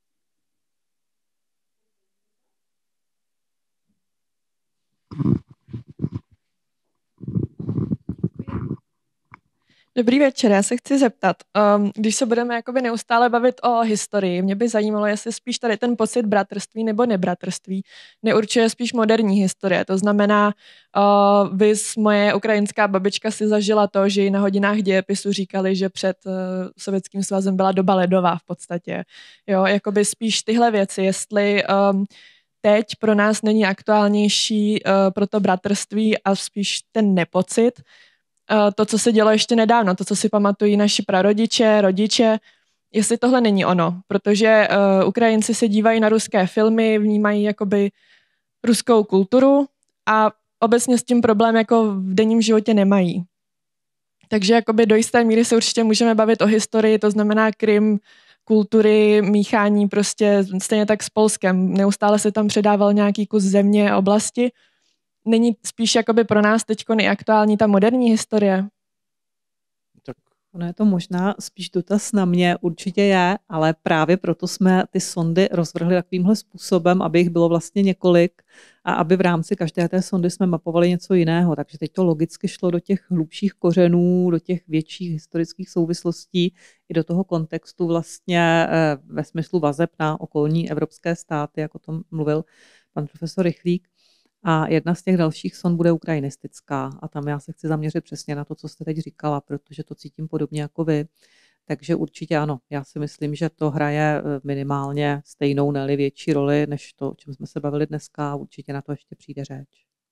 Dobrý večer, já se chci zeptat, um, když se budeme jakoby neustále bavit o historii, mě by zajímalo, jestli spíš tady ten pocit bratrství nebo nebratrství neurčuje spíš moderní historie. To znamená, uh, vys moje ukrajinská babička si zažila to, že jí na hodinách dějepisu říkali, že před uh, Sovětským svazem byla doba ledová v podstatě. Jo, jakoby spíš tyhle věci, jestli um, teď pro nás není aktuálnější uh, pro to bratrství a spíš ten nepocit, to, co se dělo ještě nedávno, to, co si pamatují naši prarodiče, rodiče, jestli tohle není ono, protože uh, Ukrajinci se dívají na ruské filmy, vnímají jakoby ruskou kulturu a obecně s tím problém jako v denním životě nemají. Takže jakoby do jisté míry se určitě můžeme bavit o historii, to znamená Krym, kultury, míchání prostě stejně tak s Polskem. Neustále se tam předával nějaký kus země a oblasti. Není spíš jakoby pro nás teď nejaktuální ta moderní historie? Tak ono je to možná spíš dotaz na mě, určitě je, ale právě proto jsme ty sondy rozvrhli takovýmhle způsobem, aby jich bylo vlastně několik a aby v rámci každé té sondy jsme mapovali něco jiného. Takže teď to logicky šlo do těch hlubších kořenů, do těch větších historických souvislostí i do toho kontextu vlastně ve smyslu vazeb na okolní evropské státy, jak o tom mluvil pan profesor Rychlík. A jedna z těch dalších son bude ukrajinistická a tam já se chci zaměřit přesně na to, co jste teď říkala, protože to cítím podobně jako vy. Takže určitě ano, já si myslím, že to hraje minimálně stejnou, ne-li větší roli, než to, o čem jsme se bavili dneska a určitě na to ještě přijde řeč.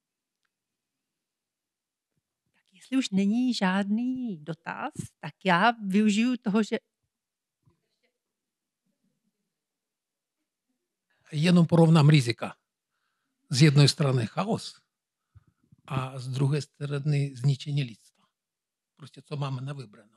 Tak jestli už není žádný dotaz, tak já využiju toho, že... Jenom porovnám rizika. Z jednej strany chaos, a z druhej strany zničenie lidstva. Proste, co máme na vybranou.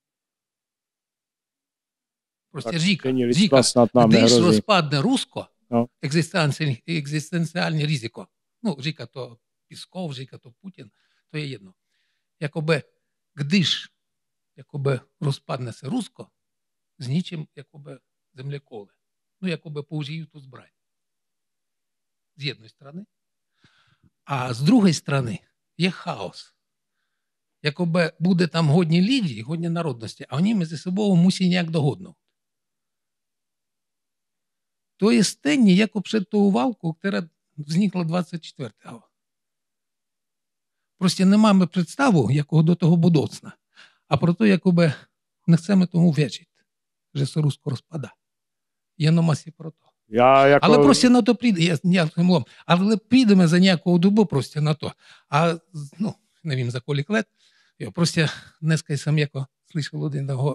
Proste říká, říká, když rozpadne Rusko, no. existenciálne, existenciálne riziko. No, říká to Peskov, říká to Putin, to je jedno. Jakoby, když jakoby rozpadne se Rusko, zničím jakoby землеколи. Ну, якоби použijú ту збрань. З однієї сторони. А з другої сторони є хаос. Якоби буде там годні лідії, годні народності, а вони між собою мусять ніяк догоднути. То є стенні, як обшед ту валку, яка зникла двадцять четвертого. Просто не маємо представу, якого до того будоцна, а про те, якоби не chceme тому вірити, що се Русько розпада. Я на масі про то. Já jako... Але просто на то прийде, я, я, але прийдемо за ніякого добу просто на то. А, ну, не вім за колік лет, я просто днеска сам яко слышав одного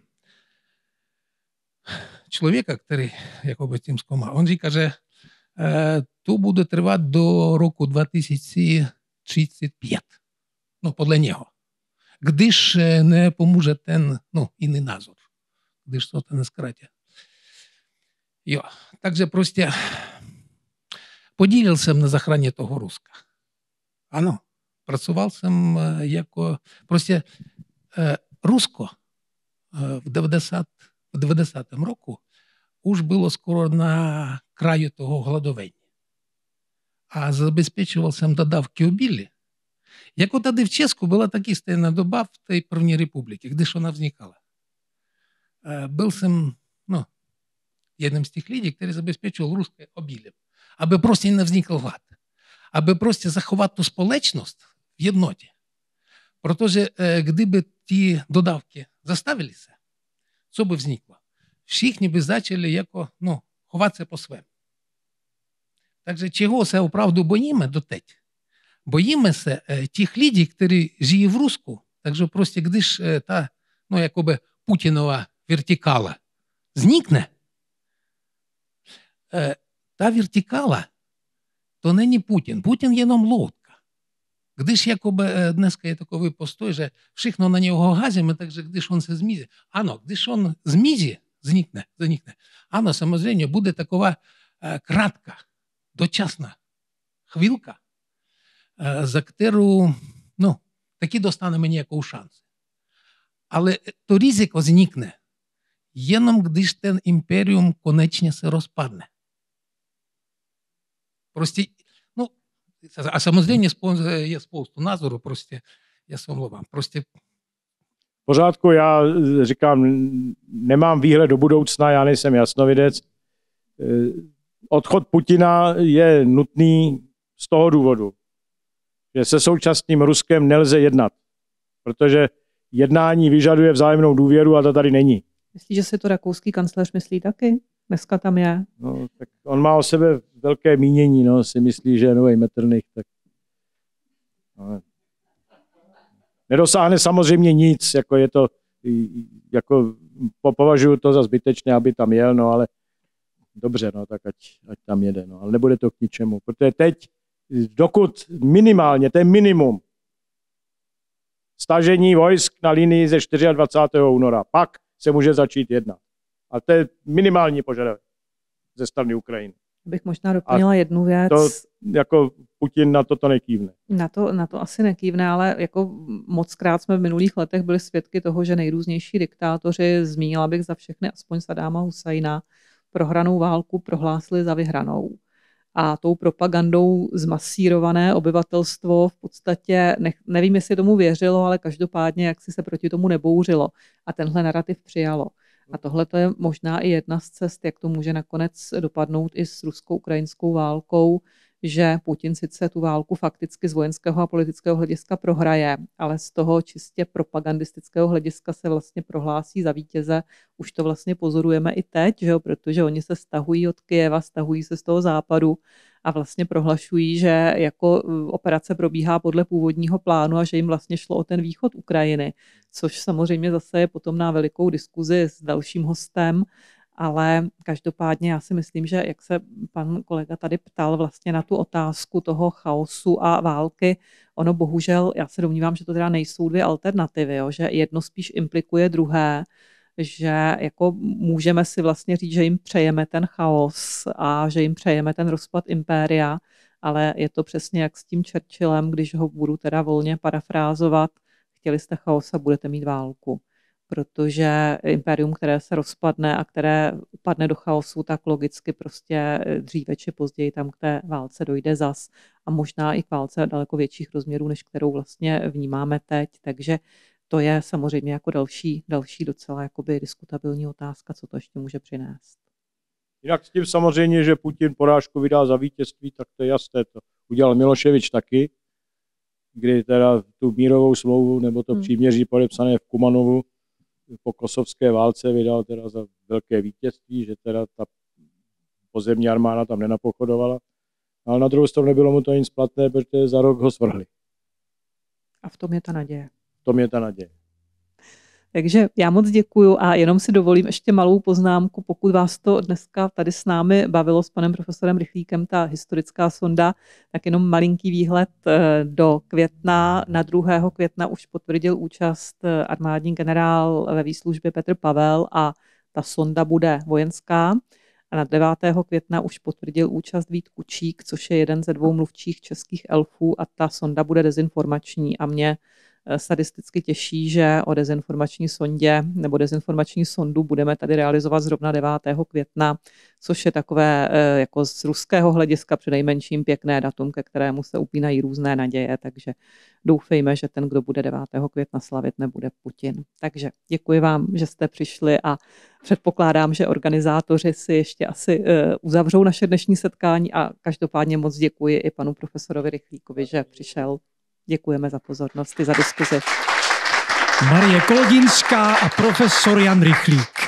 чоловіка, який, якоби цим скома, він же каже, е, то буде тривати до року дві тисячі тридцять п'ять. Ну, подле нього. Gdyż не поможе ten, ну, inny názor. Gdyż to ten skratě. Jo, takže prostě podílel jsem na zachraně toho Ruska. Ano, pracoval jsem jako, prostě eh, Rusko eh, v devadesátém roku už bylo skoro na kraju toho hladovení. A забезпечував jsem dodávky obilí. Jako tady v Česku byla taky stejná doba v té první republice, když ona vznikala. Byl jsem, no, jedním z těch lidí, který zabezpečil ruské obilím, aby prostě nevznikl hlad, aby prostě zachovat tu společnost v jednotě. Protože kdyby ty dodávky zastavili se, co by vzniklo? Všichni by začali jako, no, chovat se po svém. Takže čeho se opravdu bojíme doteď? Bojíme se těch lidí, kteří žijí v Rusku. Takže prostě, když ta, no, jakoby Putinova vertikala znikne, ta vertikala, to není Putin. Putin jenom loutka. Když jakoby dneska je takový postoj, že všechno na něho házíme, takže když on se zmizí. Ano, když on zmizí, znikne, zanikne. Ano, samozřejmě bude taková krátká, dočasná chvíľka, за kterou, no, taky dostaneme nějakou šanci. Ale to riziko znikne jenom, když ten imperium konečně se rozpadne. Prostě, no, a samozřejmě je spoustu názorů, prostě, já se omlouvám, prostě. V pořádku, já říkám, nemám výhled do budoucna, já nejsem jasnovidec. Odchod Putina je nutný z toho důvodu, že se současným Ruskem nelze jednat, protože jednání vyžaduje vzájemnou důvěru a to tady není. Myslíš, že si to rakouský kancléř myslí taky? Dneska tam je. No, tak on má o sebe velké mínění, no, si myslí, že je nový Metternich, tak no. Nedosáhne samozřejmě nic, jako je to, jako považuji to za zbytečné, aby tam jel, no, ale dobře, no, tak ať, ať tam jede, no, ale nebude to k ničemu, protože teď, dokud minimálně, to je minimum, stažení vojsk na linii ze dvacátého čtvrtého února, pak se může začít jednat. A to je minimální požadavek ze strany Ukrajiny. Bych možná doplnila a jednu věc. To jako Putin na to to nekývne. Na to, na to asi nekývne, ale jako mockrát jsme v minulých letech byli svědky toho, že nejrůznější diktátoři, zmínila bych za všechny aspoň Sadáma Husajna, prohranou válku prohlásili za vyhranou. A tou propagandou zmasírované obyvatelstvo v podstatě, ne, nevím, jestli tomu věřilo, ale každopádně jak si se proti tomu nebouřilo. A tenhle narrativ přijalo. A tohle to je možná i jedna z cest, jak to může nakonec dopadnout i s rusko-ukrajinskou válkou, že Putin sice tu válku fakticky z vojenského a politického hlediska prohraje, ale z toho čistě propagandistického hlediska se vlastně prohlásí za vítěze. Už to vlastně pozorujeme i teď, že jo? Protože oni se stahují od Kyjeva, stahují se z toho západu a vlastně prohlašují, že jako operace probíhá podle původního plánu a že jim vlastně šlo o ten východ Ukrajiny, což samozřejmě zase je potom na velikou diskuzi s dalším hostem. Ale každopádně já si myslím, že jak se pan kolega tady ptal vlastně na tu otázku toho chaosu a války, ono bohužel, já se domnívám, že to teda nejsou dvě alternativy, jo? Že jedno spíš implikuje druhé, že jako můžeme si vlastně říct, že jim přejeme ten chaos a že jim přejeme ten rozpad impéria, ale je to přesně jak s tím Churchillem, když ho budu teda volně parafrázovat, chtěli jste chaos a budete mít válku. protože impérium, které se rozpadne a které upadne do chaosu, tak logicky prostě dříve či později tam k té válce dojde zas a možná i k válce daleko větších rozměrů, než kterou vlastně vnímáme teď. Takže to je samozřejmě jako další, další docela jakoby diskutabilní otázka, co to ještě může přinést. Jinak s tím samozřejmě, že Putin porážku vydá za vítězství, tak to je jasné. To udělal Miloševič taky, kdy teda tu mírovou smlouvu nebo to hmm. příměří podepsané v Kumanovu po kosovské válce vydal teda za velké vítězství, že teda ta pozemní armáda tam nenapochodovala. Ale na druhou stranu nebylo mu to nic platné, protože za rok ho svrhli. A v tom je ta naděje. V tom je ta naděje. Takže já moc děkuju a jenom si dovolím ještě malou poznámku, pokud vás to dneska tady s námi bavilo s panem profesorem Rychlíkem, ta historická sonda, tak jenom malinký výhled do května. Na druhého května už potvrdil účast armádní generál ve výslužbě Petr Pavel a ta sonda bude vojenská. A na devátého května už potvrdil účast Vít Kučík, což je jeden ze dvou mluvčích českých elfů a ta sonda bude dezinformační a mě statisticky těší, že o dezinformační sondě nebo dezinformační sondu budeme tady realizovat zrovna devátého května, což je takové jako z ruského hlediska přinejmenším pěkné datum, ke kterému se upínají různé naděje, takže doufejme, že ten, kdo bude devátého května slavit, nebude Putin. Takže děkuji vám, že jste přišli a předpokládám, že organizátoři si ještě asi uzavřou naše dnešní setkání a každopádně moc děkuji i panu profesorovi Rychlíkovi, že přišel. Děkujeme za pozornost i za diskuzi. Marie Kolodinská a profesor Jan Rychlík.